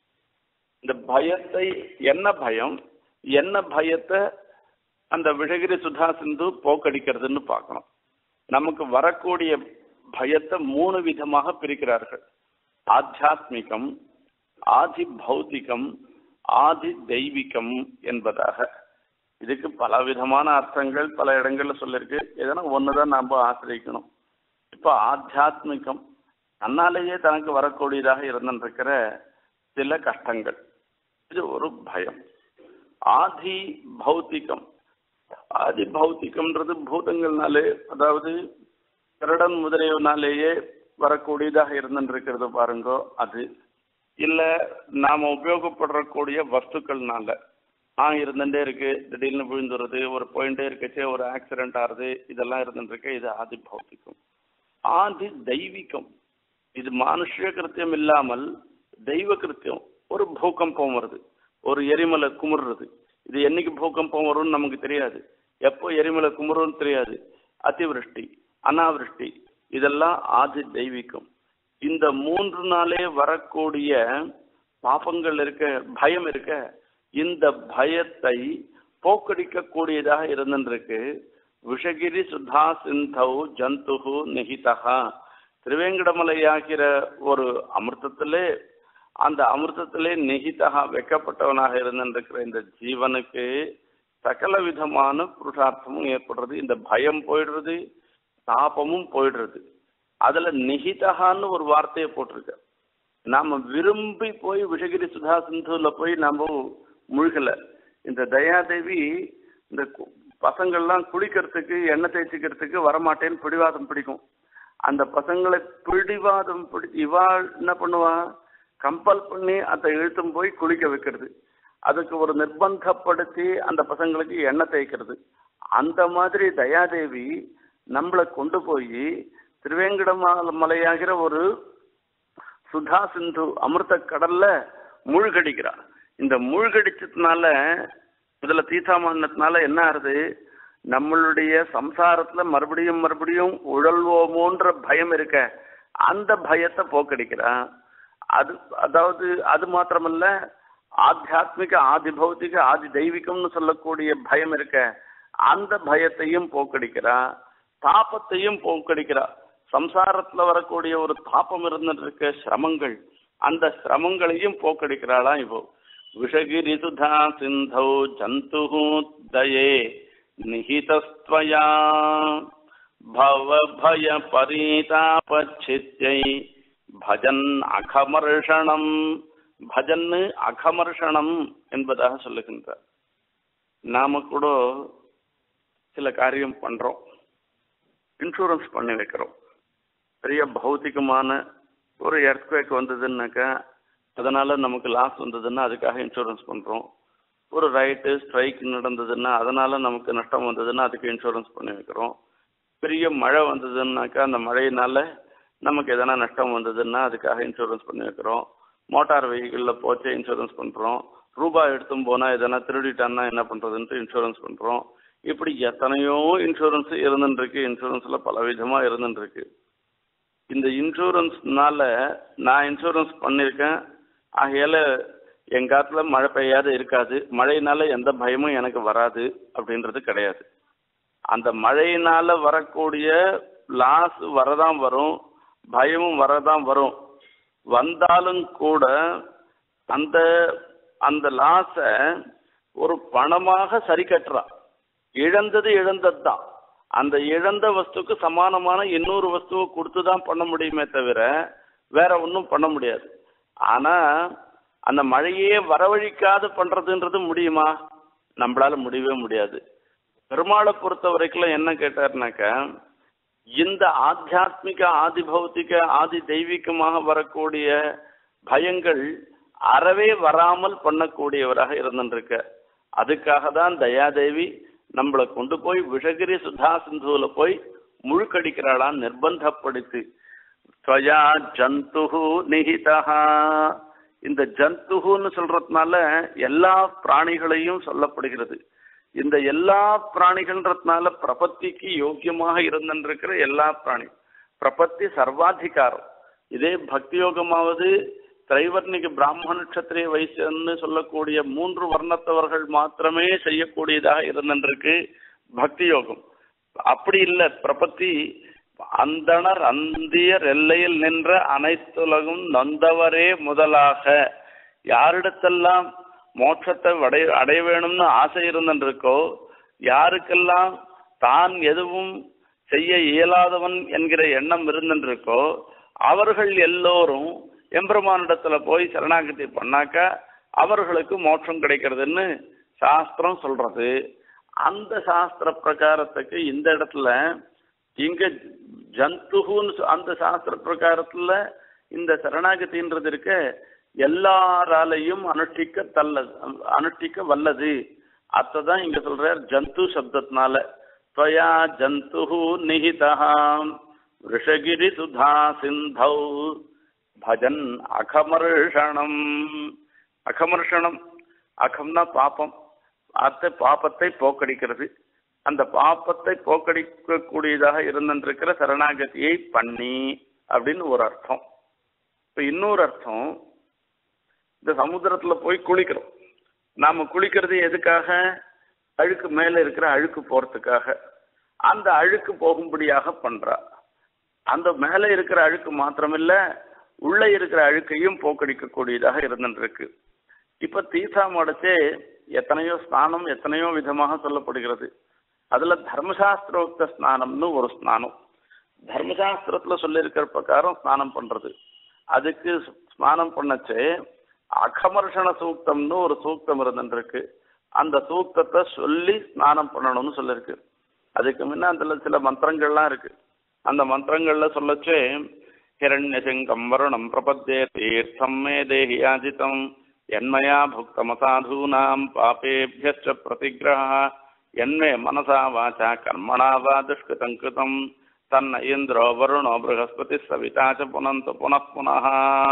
இந்த பயத்தை என்ன பயம், என்ன பயத்தை அந்த விஷகிரி சுதா சிந்து போக்கடிக்கிறதுன்னு பார்க்கணும். நமக்கு வரக்கூடிய பயத்தை 3 விதமாக பிரிக்கிறார்கள். ஆத்தியாத்மிகம், ஆதி பௌத்திகம், ஆதி தெய்வீகம் என்பதாக. இதுக்கு பல விதமான அர்த்தங்கள் பல இடங்கள்ல சொல்லிருக்கு. எதனா ஒண்ணுதான் நாம ஆசிரியக்கணும். இப்ப ஆத்தியாத்மிகம் தன்னாலேயே தனக்கு வரக்கூடியதாக இருந்திருக்கிற சில கஷ்டங்கள், இது ஒரு பயம். ஆதி பௌத்திகம், ஆதி பௌத்திகம்ன்றது பூதங்கள்னாலே, அதாவது திருடன் முதலியவனாலேயே வரக்கூடியதாக இருந்துருக்கிறது பாருங்கோ. அது இல்ல நாம உபயோகப்படக்கூடிய வஸ்துக்கள்னால இருந்துட்டே இருக்கு, திடீர்னு விழுந்துடுறது, ஒரு போயிட்டே இருக்கச்சே ஒரு ஆக்சிடென்ட் ஆகுது, இதெல்லாம் இருந்துருக்கு. இது ஆதி பௌத்திகம். ஆதி தெய்வீகம், இது மானுஷ்ய கிருத்தியம் இல்லாமல் தெய்வ கிருத்தியம். ஒரு பூகம்பம் வருது, ஒரு எரிமலை குமுறுறது. இது என்னைக்கு பூகம்பம் வரும்னு நமக்கு தெரியாது, எப்போ எரிமலை குமுறுன்னு தெரியாது. அதிவிருஷ்டி, அனாவிருஷ்டி இதெல்லாம் ஆதி தெய்வீகம். இந்த 3 நாளே வரக்கூடிய பாபங்கள் இருக்க, பயம் இருக்க, இந்த பயத்தை போக்கடிக்க கூடியதாக இருந்திருக்கு. விஷகிரி சுதா சிந்தௌ ஜந்துஹு நிஹிதஹா. திருவேங்கடமலையாகிற ஒரு அமிர்தத்திலே, அந்த அமிர்தத்திலே நிஹிதஹா வைக்கப்பட்டவனாக இருந்திருக்கிற இந்த ஜீவனுக்கு சகல விதமான புருஷார்த்தமும் ஏற்படுறது. இந்த பயம் போயிடுறது, தாபமும் போயிடுறது. அதுல நிஹிதஹான்னு ஒரு வார்த்தையை போட்டிருக்க. நாம விரும்பி போய் விஷகிரி சுதா சிந்துல போய் நாம முழுகல. இந்த தயாதேவி இந்த பசங்கள்லாம் குளிக்கிறதுக்கு எண்ணெய் தேய்ச்சிக்கிறதுக்கு வரமாட்டேன்னு பிடிவாதம் பிடிக்கும். அந்த பசங்களை பிடிவாதம் இவா என்ன பண்ணுவா, கம்பல் பண்ணி அதை இழுத்தும் போய் குளிக்க வைக்கிறது. அதுக்கு ஒரு நிர்பந்தப்படுத்தி அந்த பசங்களுக்கு எண்ணெய் தேய்க்கிறது. அந்த மாதிரி தயாதேவி நம்மளை கொண்டு போய் திருவேங்கடமலையாகிற ஒரு சுதா சிந்து அமிர்த கடல்ல மூழ்கடிக்கிறார். இந்த மூழ்கடிச்சதுனால, இதுல தீர்த்தாமானதுனால என்ன ஆகுது, நம்மளுடைய சம்சாரத்துல மறுபடியும் மறுபடியும் உழல்வோமோன்ற பயம் இருக்க, அந்த பயத்தை போக்கடிக்கிறான். அதாவது அது மாத்திரமல்ல, ஆத்தியாத்மிக ஆதி பௌத்திக ஆதி தெய்வீகம்னு சொல்லக்கூடிய பயம் இருக்க, அந்த பயத்தையும் போக்கடிக்கிறான், தாபத்தையும் போக்கடிக்கிறான். சம்சாரத்துல வரக்கூடிய ஒரு தாபம் இருந்திருக்க சிரமங்கள், அந்த சிரமங்களையும் போக்கடிக்கிறாளாம் இப்போ. விஷகிரி சுதா சிந்தௌ ஜந்து தயே நிஹிதஸ்த்வயா பவ பய பரீதாபச்சித்யை பஜன் அகமர்ஷணம். பஜன் அகமர்ஷணம் என்பதாக சொல்லுகின்றார். நாம கூட சில காரியம் பண்றோம், இன்சூரன்ஸ் பண்ணி வைக்கிறோம். பெரிய பௌத்திகமான ஒரு எர்த்குவேக் வந்ததுன்னாக்கா, அதனால நமக்கு லாஸ் வந்ததுன்னா அதுக்காக இன்சூரன்ஸ் பண்றோம். ஒரு ரைட்டு ஸ்ட்ரைக் நடந்ததுன்னா, அதனால நமக்கு நஷ்டம் வந்ததுன்னா அதுக்கு இன்சூரன்ஸ் பண்ணி வைக்கிறோம். பெரிய மழை வந்ததுன்னாக்கா, அந்த மழையினால நமக்கு எதனா நஷ்டம் வந்ததுன்னா அதுக்காக இன்சூரன்ஸ் பண்ணி வைக்கிறோம். மோட்டார் வெஹிக்கிளில் போச்சு இன்சூரன்ஸ் பண்ணுறோம். ரூபாய் எடுத்தும் போனால் எதனா திருடிட்டான்னா என்ன பண்ணுறதுன்ட்டு இன்சூரன்ஸ் பண்ணுறோம். இப்படி எத்தனையோ இன்சூரன்ஸ் இருந்துருக்கு. இன்சூரன்ஸில் பல விதமாக இருந்துருக்கு. இந்த இன்சூரன்ஸ்னால நான் இன்சூரன்ஸ் பண்ணியிருக்கேன், ஆகையால எங்கள் காலத்துல மழை பெய்யாத இருக்காது, மழையினால எந்த பயமும் எனக்கு வராது அப்படின்றது கிடையாது. அந்த மழையினால வரக்கூடிய லாஸ் வரதான் வரும், பயமும் வரதான் வரும். வந்தாலும் கூட அந்த அந்த லாஸை ஒரு பணமாக சரி கட்டுறான். இழந்தது இழந்தது தான். அந்த இழந்த வஸ்துக்கு சமானமான இன்னொரு வஸ்துவை கொடுத்து தான் பண்ண முடியுமே தவிர வேற ஒன்றும் பண்ண முடியாது. ஆனா அந்த மழையே வரவழிக்காது பண்றதுன்றது முடியுமா? நம்மளால முடியவே முடியாது. பெருமாளை பொறுத்த வரைக்கும் என்ன கேட்டாருனாக்கா, இந்த ஆத்தியாத்மிக ஆதி பௌத்திக ஆதி தெய்வீகமாக வரக்கூடிய பயங்கள் அறவே வராமல் பண்ணக்கூடியவராக இருந்துருக்க. அதுக்காக தான் தயாதேவி நம்மளை கொண்டு போய் விஷகிரி சுதா சிந்துல போய் முழுக்கடிக்கிறாளாம், நிர்பந்தப்படுத்தி. ஸ்வயா ஜந்துஹு நிஹிதஹா. இந்த ஜந்துஹுன்னு சொல்றதுனால எல்லா பிராணிகளையும் சொல்லப்படுகிறது. இந்த எல்லா பிராணிகள்ன்றதுனால பிரபத்திக்கு யோக்கியமாக இருந்திருக்கிற எல்லா பிராணி, பிரபத்தி சர்வாதிகாரம். இதே பக்தி யோகமாவது திரைவர்ணிக பிராமண நட்சத்திரிய வைசியன்னு சொல்லக்கூடிய 3 வர்ணத்தவர்கள் மாத்திரமே செய்யக்கூடியதாக இருந்திருக்கு பக்தி யோகம். அப்படி இல்லை, பிரபத்தி அந்தணர் அந்தியர் எல்லையில் நின்ற அனைத்துலகும் நொந்தவரே முதலாக. யாரிடத்தெல்லாம் மோட்சத்தை அடைய வேணும்னு ஆசை இருந்திருக்கோ, யாருக்கெல்லாம் தான் எதுவும் செய்ய இயலாதவன் என்கிற எண்ணம் இருந்திருக்கோ, அவர்கள் எல்லோரும் எம்பெருமானிடத்துல போய் சரணாகதி பண்ணாக்கா அவர்களுக்கு மோட்சம் கிடைக்கிறதுன்னு சாஸ்திரம் சொல்றது. அந்த சாஸ்திர பிரகாரத்துக்கு இந்த இடத்துல இங்க ஜந்துகுன்னு அந்த சாஸ்திர பிரகாரத்துல இந்த சரணாகதின்றது இருக்க எல்லாராலையும் அனுஷ்டிக்க வல்லது. அதான் இங்க சொல்றார் ஜந்து சப்தத்தினால. ஸ்வயா ஜந்துஹு நிஹிதஹா ரிஷகிரி சுதா சிந்தௌ பஜன் அகமர்ஷணம். அகமர்ஷணம், அகம்னா பாப்பம், பாப்பத்தை போக்கடிக்கிறது. அந்த பாப்பத்தை போக்கடிக்கக்கூடியதாக இருந்திருக்கிற சரணாகதியை பண்ணி அப்படின்னு ஒரு அர்த்தம். இப்ப இன்னொரு அர்த்தம், இந்த சமுத்திரத்துல போய் குளிக்கிறோம். நாம குளிக்கிறது எதுக்காக? அழுக்கு மேல இருக்கிற அழுக்கு போறதுக்காக. அந்த அழுக்கு போகும்படியாக பண்றா. அந்த மேல இருக்கிற அழுக்கு மாத்திரமில்ல, உள்ள இருக்கிற அழுக்கையும் போக்கடிக்கக்கூடியதாக இருந்துருக்கு. இப்ப தீர்த்தம் அடைச்சே எத்தனையோ ஸ்நானம் எத்தனையோ விதமாக சொல்லப்படுகிறது. அதுல தர்மசாஸ்திரோக்த ஸ்நானம்னு ஒரு ஸ்நானம், தர்மசாஸ்திரத்துல சொல்லி இருக்கிற பிரகாரம் ஸ்நானம் பண்றது. அதுக்கு ஸ்நானம் பண்ணச்சே அகமர்ஷண சூக்தம்னு ஒரு சூக்தம் இருந்துருக்கு. அந்த சூக்தத்தை சொல்லி ஸ்நானம் பண்ணணும்னு சொல்லிருக்கு. அதுக்கு முன்ன அதுல சில மந்திரங்கள்லாம் இருக்கு. அந்த மந்திரங்கள்ல சொல்லச்சே ஹிரண்யசிங்கம் வருணம் பிரபத்யே தீர்த்தம் மே தேஹி யாஜிதம் என்மயா புக்தமசாதூனாம் பாபேபியச்ச பிரதிகிரஹ என்மே மனசா வாசா கர்மணா வா துஷ்கிருதம் கிருதம் தன்ன இந்திரோ வருணோ ப்ரஹஸ்பதி சவிதா ச புனந்து புனః புனः.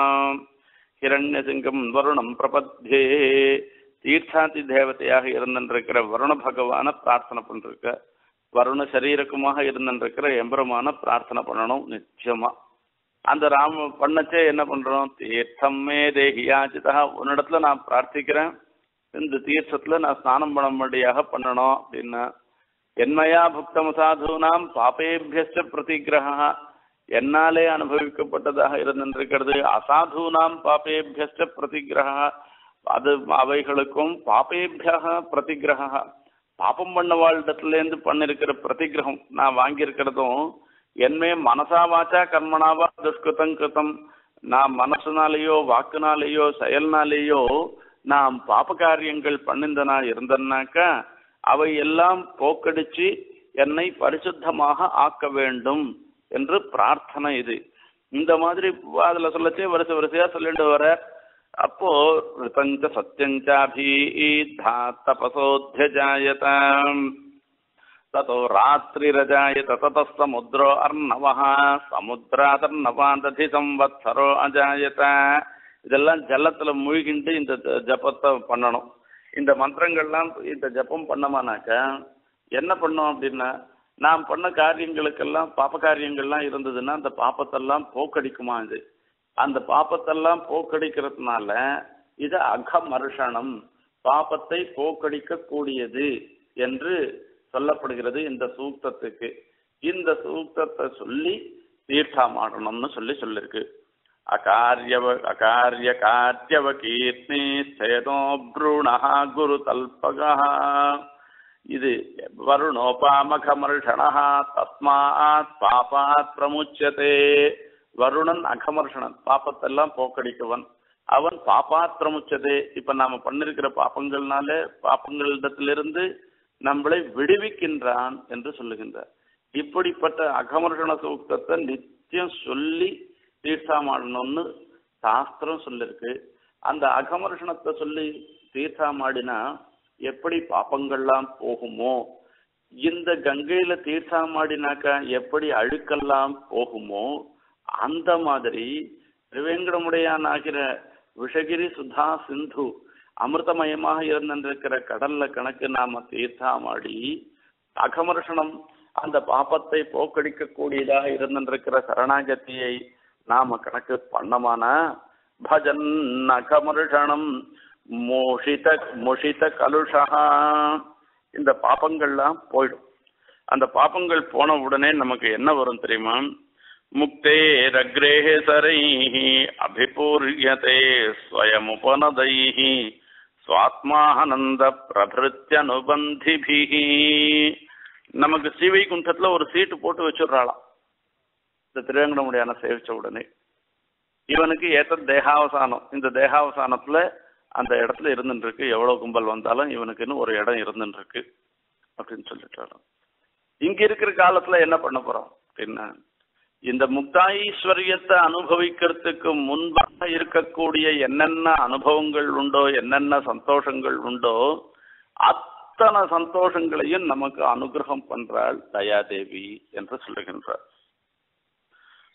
ஹிரண்யசிங்கம் வருணம் பிரபத்யே, தீர்த்தாதி தேவதையாக இருந்திருக்கிற வருண பகவான பிரார்த்தனை பண்ணிருக்க. வருண சரீரக்குமாக இருந்திருக்கிற எம்பெருமான பிரார்த்தனை பண்ணணும் நிச்சயமா. அந்த ராம பண்ணச்சே என்ன பண்றோம்? தீர்த்தம் மே தேஹி யாஜிதா, உன்னிடத்துல நான் பிரார்த்திக்கிறேன், இந்த தீர்த்தத்துல நான் ஸ்நானம் பண்ணும்படியாக பண்ணணும் அப்படின்னா. என்மயா புக்தம் சாதுனாம் பாபேபியச்ச பிரதிகிரஹ, என்னாலே அனுபவிக்கப்பட்டதாக இருந்திருக்கிறது அசாதுனாம் பாபேபியச்ச பிரதிகிரஹ, அது அவைகளுக்கும் பாபேபியாக பிரதிகிரஹ, பாப்பம் பண்ண வாழ்டத்துலேருந்து பண்ணிருக்கிற பிரதிகிரகம் நான் வாங்கியிருக்கிறதும் என்மே மனசா வாச்சா கர்மனாவா துஷ்கிருதம் கிருதம், நான் மனசுனாலேயோ வாக்குனாலேயோ செயல்னாலேயோ நாம் பாப காரியங்கள் பண்ணிந்தனா இருந்தனாக்கா அவை எல்லாம் போக்கடிச்சு என்னை பரிசுத்தமாக ஆக்க வேண்டும் என்று பிரார்த்தனை. இது இந்த மாதிரி அதுல சொல்லச்சே வரிசையா சொல்லிட்டு வர. அப்போ ரிதஞ்ச சத்யஞ்சாபீதா தபசோத்யஜாயத ததோ ராத்திரிரஜாயத ததः சமுத்ரோ அர்ணவः சமுத்ராதர்ணவாததி சம்வத்சரோ அஜாயத. இதெல்லாம் ஜலத்துல மூழ்கிண்டு இந்த ஜபத்தை பண்ணணும். இந்த மந்திரங்கள்லாம் இந்த ஜபம் பண்ணமானாக்க என்ன பண்ணோம் அப்படின்னா, நாம் பண்ண காரியங்களுக்கெல்லாம் பாப்ப காரியங்கள்லாம் இருந்ததுன்னா அந்த பாப்பத்தெல்லாம் போக்கடிக்குமா இது. அந்த பாப்பத்தெல்லாம் போக்கடிக்கிறதுனால இது அகமர்ஷணம், பாப்பத்தை போக்கடிக்க கூடியது என்று சொல்லப்படுகிறது இந்த சூக்தத்துக்கு. இந்த சூக்தத்தை சொல்லி தீர்த்தமாடணும்னு சொல்லிருக்கு. அகாரிய காரியவ கீர்த்தி சேதோ ப்ரூணஹ குரு தல்பகா, இது வருணோபாமகமர்ஷணஹ தஸ்மாத் பாபாத் பிரமுச்சதே. வருணன் அகமர்ஷணன், பாப்பத்தெல்லாம் போக்கடிக்கவன், அவன் பாபாத் பிரமுச்சதே. இப்ப நாம பண்ணிருக்கிற பாப்பங்கள்னாலே பாப்பங்களிடத்திலிருந்து நம்மளை விடுவிக்கின்றான் என்று சொல்லுகின்றார். இப்படிப்பட்ட அகமர்ஷண சூக்தத்தை நித்தியம் சொல்லி தீர்த்தமாடணும்னு சாஸ்திரம் சொல்லிருக்கு. அந்த அகமர்ஷணத்தை சொல்லி தீர்த்தமாடினா எப்படி பாப்பங்கள்லாம் போகுமோ, இந்த கங்கையில தீர்த்தமாடினாக்கா எப்படி அழுக்கெல்லாம் போகுமோ, அந்த மாதிரி திருவேங்கடமுடையான் ஆகிற விஷகிரி சுதா சிந்து அமிர்தமயமாக இருந்திருக்கிற கடல்ல கணக்கு நாம தீர்த்தமாடி அகமர்ஷணம் அந்த பாப்பத்தை போக்கடிக்க கூடியதாக இருந்திருக்கிற சரணாகதியை நாம கணக்கு பண்ணமானா பஜன் அகமர்ஷணம் மோஷித கலுஷா, இந்த பாப்பங்கள்லாம் போயிடும். அந்த பாப்பங்கள் போன உடனே நமக்கு என்ன வரும் தெரியுமா? முக்தேரக்ரேஹ சரைஹி அபிபூர்யதே ஸ்வயமுபநதைஹி ஸ்வாத்மானந்த பிரபிருத்யனுபந்திபிஹி. நமக்கு ஸ்ரீவைகுண்டத்துல ஒரு சீட்டு போட்டு வச்சுடுறாளாம். இந்த திருவேங்கடமுடியான சேவிச்ச உடனே இவனுக்கு ஏற்ற தேகாவசானம், இந்த தேகாவசானத்துல அந்த இடத்துல இருந்துருக்கு, எவ்வளவு கும்பல் வந்தாலும் இவனுக்குன்னு ஒரு இடம் இருந்துருக்கு அப்படின்னு சொல்லிட்டாலும். இங்க இருக்கிற காலத்துல என்ன பண்ண போறோம் அப்படின்னா, இந்த முக்தாஈஸ்வரியத்தை அனுபவிக்கிறதுக்கு முன்பாக இருக்கக்கூடிய என்னென்ன அனுபவங்கள் உண்டோ, என்னென்ன சந்தோஷங்கள் உண்டோ, அத்தனை சந்தோஷங்களையும் நமக்கு அனுகிரகம் பண்றாள் தயாதேவி என்று சொல்லுகின்றார்.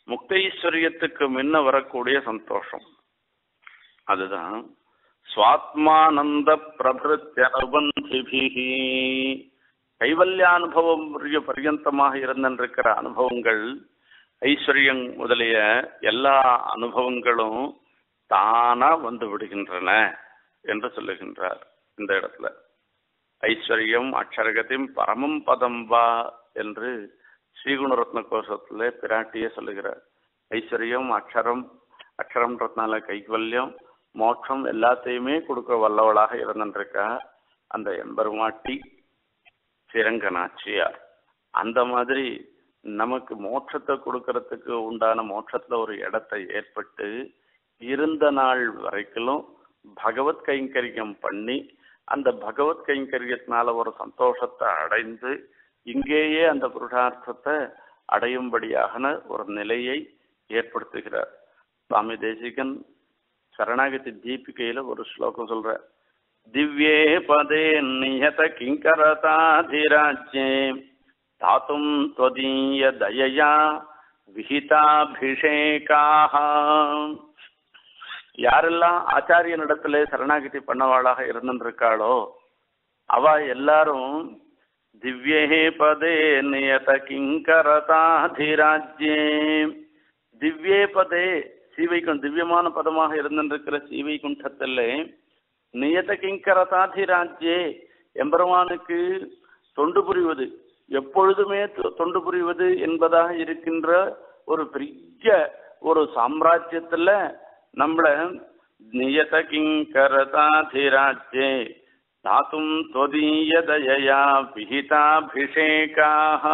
முக்தீஸ்வரியத்துக்கு முன்ன வரக்கூடிய சந்தோஷம். அதுதான் சுவாத்மானந்த பிரபிருத்திய அனுபந்திபிஹி. கைவல்யானுபவம் பர்யந்தமாக இருந்திருக்கிற அனுபவங்கள், ஐஸ்வர்யம் முதலிய எல்லா அனுபவங்களும் தானா வந்து விடுகின்றன என்று சொல்லுகின்றார். இந்த இடத்துல ஐஸ்வர்யம் அக்ஷரகத்தின் பரமம் பதம் வா என்று ஸ்ரீகுணரத்ன கோஷத்துல பிராட்டியே சொல்லுகிறார். ஐஸ்வர்யம் அக்ஷரம், அக்ஷரம்ன்றதுனால கைவல்யம், மோட்சம் எல்லாத்தையுமே கொடுக்க வல்லவளாக இருந்திருக்கா அந்த எம்பெருமாட்டி ஸ்ரீரங்கநாச்சியார். அந்த மாதிரி நமக்கு மோட்சத்தை கொடுக்கறதுக்கு உண்டான மோட்சத்துல ஒரு இடத்தை ஏற்பட்டு இருந்த நாள் வரைக்கும் பகவத் கைங்கரியம் பண்ணி அந்த பகவத் கைங்கரியத்தினால ஒரு சந்தோஷத்தை அடைந்து இங்கேயே அந்த புருஷார்த்தத்தை அடையும்படியான ஒரு நிலையை ஏற்படுத்துகிறார். சுவாமி தேசிகன் சரணாகதி தீபிகையில ஒரு ஸ்லோகம் சொல்ற, திவ்யே பதே நியத கிங்கரதாதிராஜ்யே தாத்தும் த்வதீய தயயா விஹிதாபிஷேகாஹ. யாரெல்லாம் ஆச்சாரியனிடத்துல சரணாகதி பண்ணவாளாக இருந்திருக்காளோ அவ எல்லாரும் திவ்யே பதே நியத கிங்கரதாதிராஜ்யே, திவ்யே பதே ஸ்ரீவைகுண்ட திவ்யமான பதமாக இருந்திருக்கிற ஸ்ரீவைகுண்டத்திலே நியத கிங்கரதாதிராஜ்யே எம்பெருமானுக்கு தொண்டு புரிவது, எப்பொழுதுமே தொண்டு புரிவது என்பதாக இருக்கின்ற ஒரு பெரிய ஒரு சாம்ராஜ்யத்துல நம்மள நியத கிங்கரதாதிராஜ்யே தாத்தும் த்வதீய தயயா விஹிதாபிஷேகாஹ,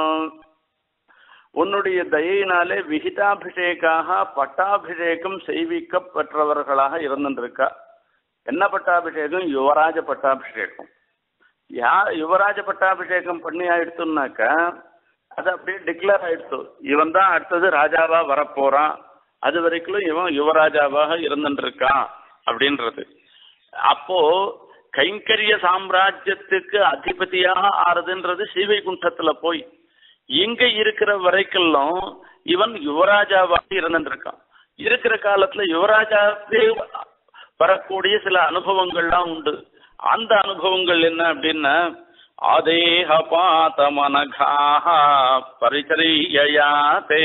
உன்னுடைய தயினாலே விஹிதாபிஷேகாக பட்டாபிஷேகம் செய்விக்கப்பெற்றவர்களாக இருந்திருக்கா. என்ன பட்டாபிஷேகம்? யுவராஜ பட்டாபிஷேகம். யுவராஜ பட்டாபிஷேகம் பண்ணி ஆயிடுத்துனாக்கா அது அப்படியே டிக்ளேர் ஆயிடுத்து, இவன் தான் அடுத்தது ராஜாவா வரப்போறான், அது வரைக்கும் இவன் யுவராஜாவாக இருந்துருக்கான் அப்படின்றது. அப்போ கைங்கரிய சாம்ராஜ்யத்துக்கு அதிபதியாக ஆறுதுன்றது ஸ்ரீவைகுண்டத்துல போய் இங்க இருக்கிற வரைக்கும் இவன் யுவராஜாவாக இருந்துருக்கான். இருக்கிற காலத்துல யுவராஜாவே வரக்கூடிய சில அனுபவங்கள்லாம் உண்டு. அந்த அனுபவங்கள் என்ன அப்படின்னா, ஆதேஹ பாதமனகாஹ பரிசரியயாதே,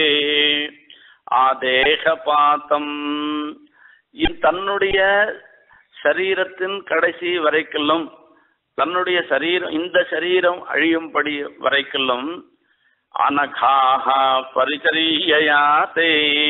ஆதேஹ பாதம் தன்னுடைய சரீரத்தின் கடைசி வரைக்கும், தன்னுடைய சரீரம் இந்த சரீரம் அழியும்படி வரைக்கும் அனகாஹ பரிசரியயாதே,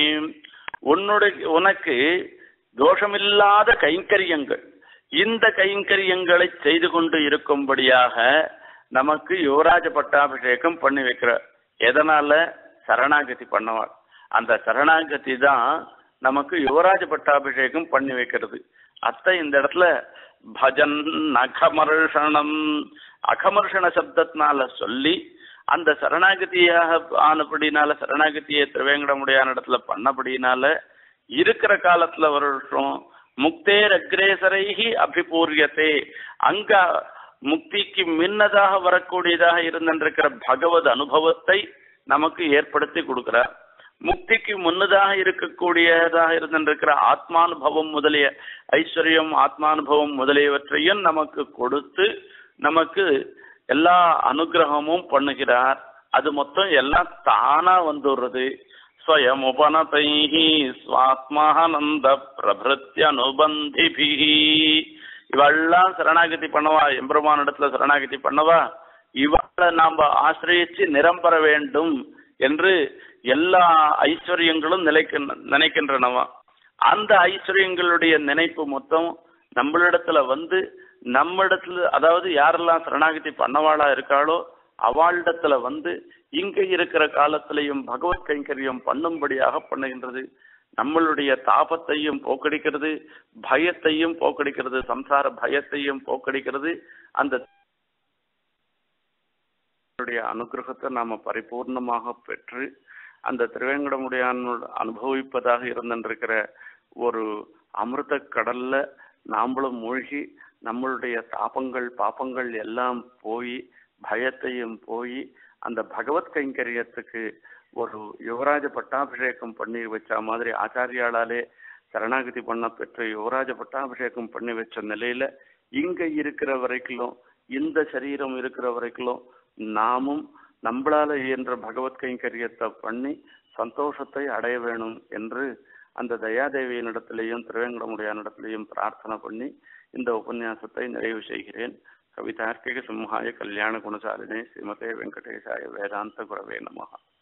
உனக்கு தோஷமில்லாத கைங்கரியங்கள், இந்த கைங்கரியங்களை செய்து கொண்டு இருக்கும்படியாக நமக்கு யுவராஜ பட்டாபிஷேகம் பண்ணி வைக்கிறார். எதனால? சரணாகதி பண்ணவாள். அந்த சரணாகதி தான் நமக்கு யுவராஜ பட்டாபிஷேகம் பண்ணி வைக்கிறது. அத்தை இந்த இடத்துல பஜன் அகமர்ஷணம், அகமர்ஷண சப்தத்தினால சொல்லி அந்த சரணாகதியாக ஆனபடினால, சரணாகதியை திருவேங்கடமுடியான இடத்துல பண்ணபடினால இருக்கிற காலத்துல வருஷம் முக்தேர் அக்ரேசரைஹி அபிபூரியத்தே, அங்க முக்திக்கு முன்னதாக வரக்கூடியதாக இருந்திருக்கிற பகவத் அனுபவத்தை நமக்கு ஏற்படுத்தி கொடுக்கிறார். முக்திக்கு முன்னதாக இருக்கக்கூடியதாக இருந்திருக்கிற ஆத்மானுபவம் முதலிய ஐஸ்வர்யம், ஆத்மானுபவம் முதலியவற்றையும் நமக்கு கொடுத்து நமக்கு எல்லா அனுகிரகமும் பண்ணுகிறார். அது மொத்தம் எல்லாம் தானா வந்துடுறது. ஸ்வயமுபனதைஹி ஸ்வாத்மானந்த பிரபிருத்திய அனுபந்திபிஹி, இவெல்லாம் சரணாகதி பண்ணவா, எம்பெருமான் இடத்துல சரணாகதி பண்ணவா, இவளை நாம் ஆசிரியிச்சு நிரம்பர வேண்டும் என்று எல்லா ஐஸ்வர்யங்களும் நினைக்கின்றனவா. அந்த ஐஸ்வர்யங்களுடைய நினைப்பு மொத்தம் நம்மளிடத்துல வந்து, நம்மிடத்துல அதாவது யாரெல்லாம் சரணாகதி பண்ணவாளா இருக்காளோ அவளிடத்துல வந்து இங்க இருக்கிற காலத்திலையும் பகவத் கைங்கரியம் பண்ணும்படியாக பண்ணுகின்றது. நம்மளுடைய தாபத்தையும் போக்கடிக்கிறது, பயத்தையும் போக்கடிக்கிறது, சம்சார பயத்தையும் போக்கடிக்கிறது. அந்த அனுகிரகத்தை நாம பரிபூர்ணமாக பெற்று அந்த திருவேங்கடமுடியான் அனுபவிப்பதாக இருந்திருக்கிற ஒரு அமிர்த கடல்ல நாமளும் மூழ்கி நம்மளுடைய தாபங்கள் பாப்பங்கள் எல்லாம் போய் பயத்தையும் போய் அந்த பகவத் கைங்கரியத்துக்கு ஒரு யுவராஜ பட்டாபிஷேகம் பண்ணி வச்ச மாதிரி ஆச்சாரியாளாலே சரணாகதி பண்ண பெற்ற யுவராஜ பட்டாபிஷேகம் பண்ணி வச்ச நிலையில இங்க இருக்கிற வரைக்கும், இந்த சரீரம் இருக்கிற வரைக்கும் நாமும் நம்மளால இயன்ற பகவத் கைங்கரியத்தை பண்ணி சந்தோஷத்தை அடைய வேணும் என்று அந்த தயாதேவியினிடத்திலேயும் திருவேங்கடமுடையானிடத்திலேயும் பிரார்த்தனை பண்ணி இந்த உபன்யாசத்தை நிறைவு செய்கிறேன். கவிதார்க்கிக சிம்ஹாய கல்யாண குணசாலினே ஸ்ரீமதே வெங்கடேசாய வேதாந்த குரவே நமஹ.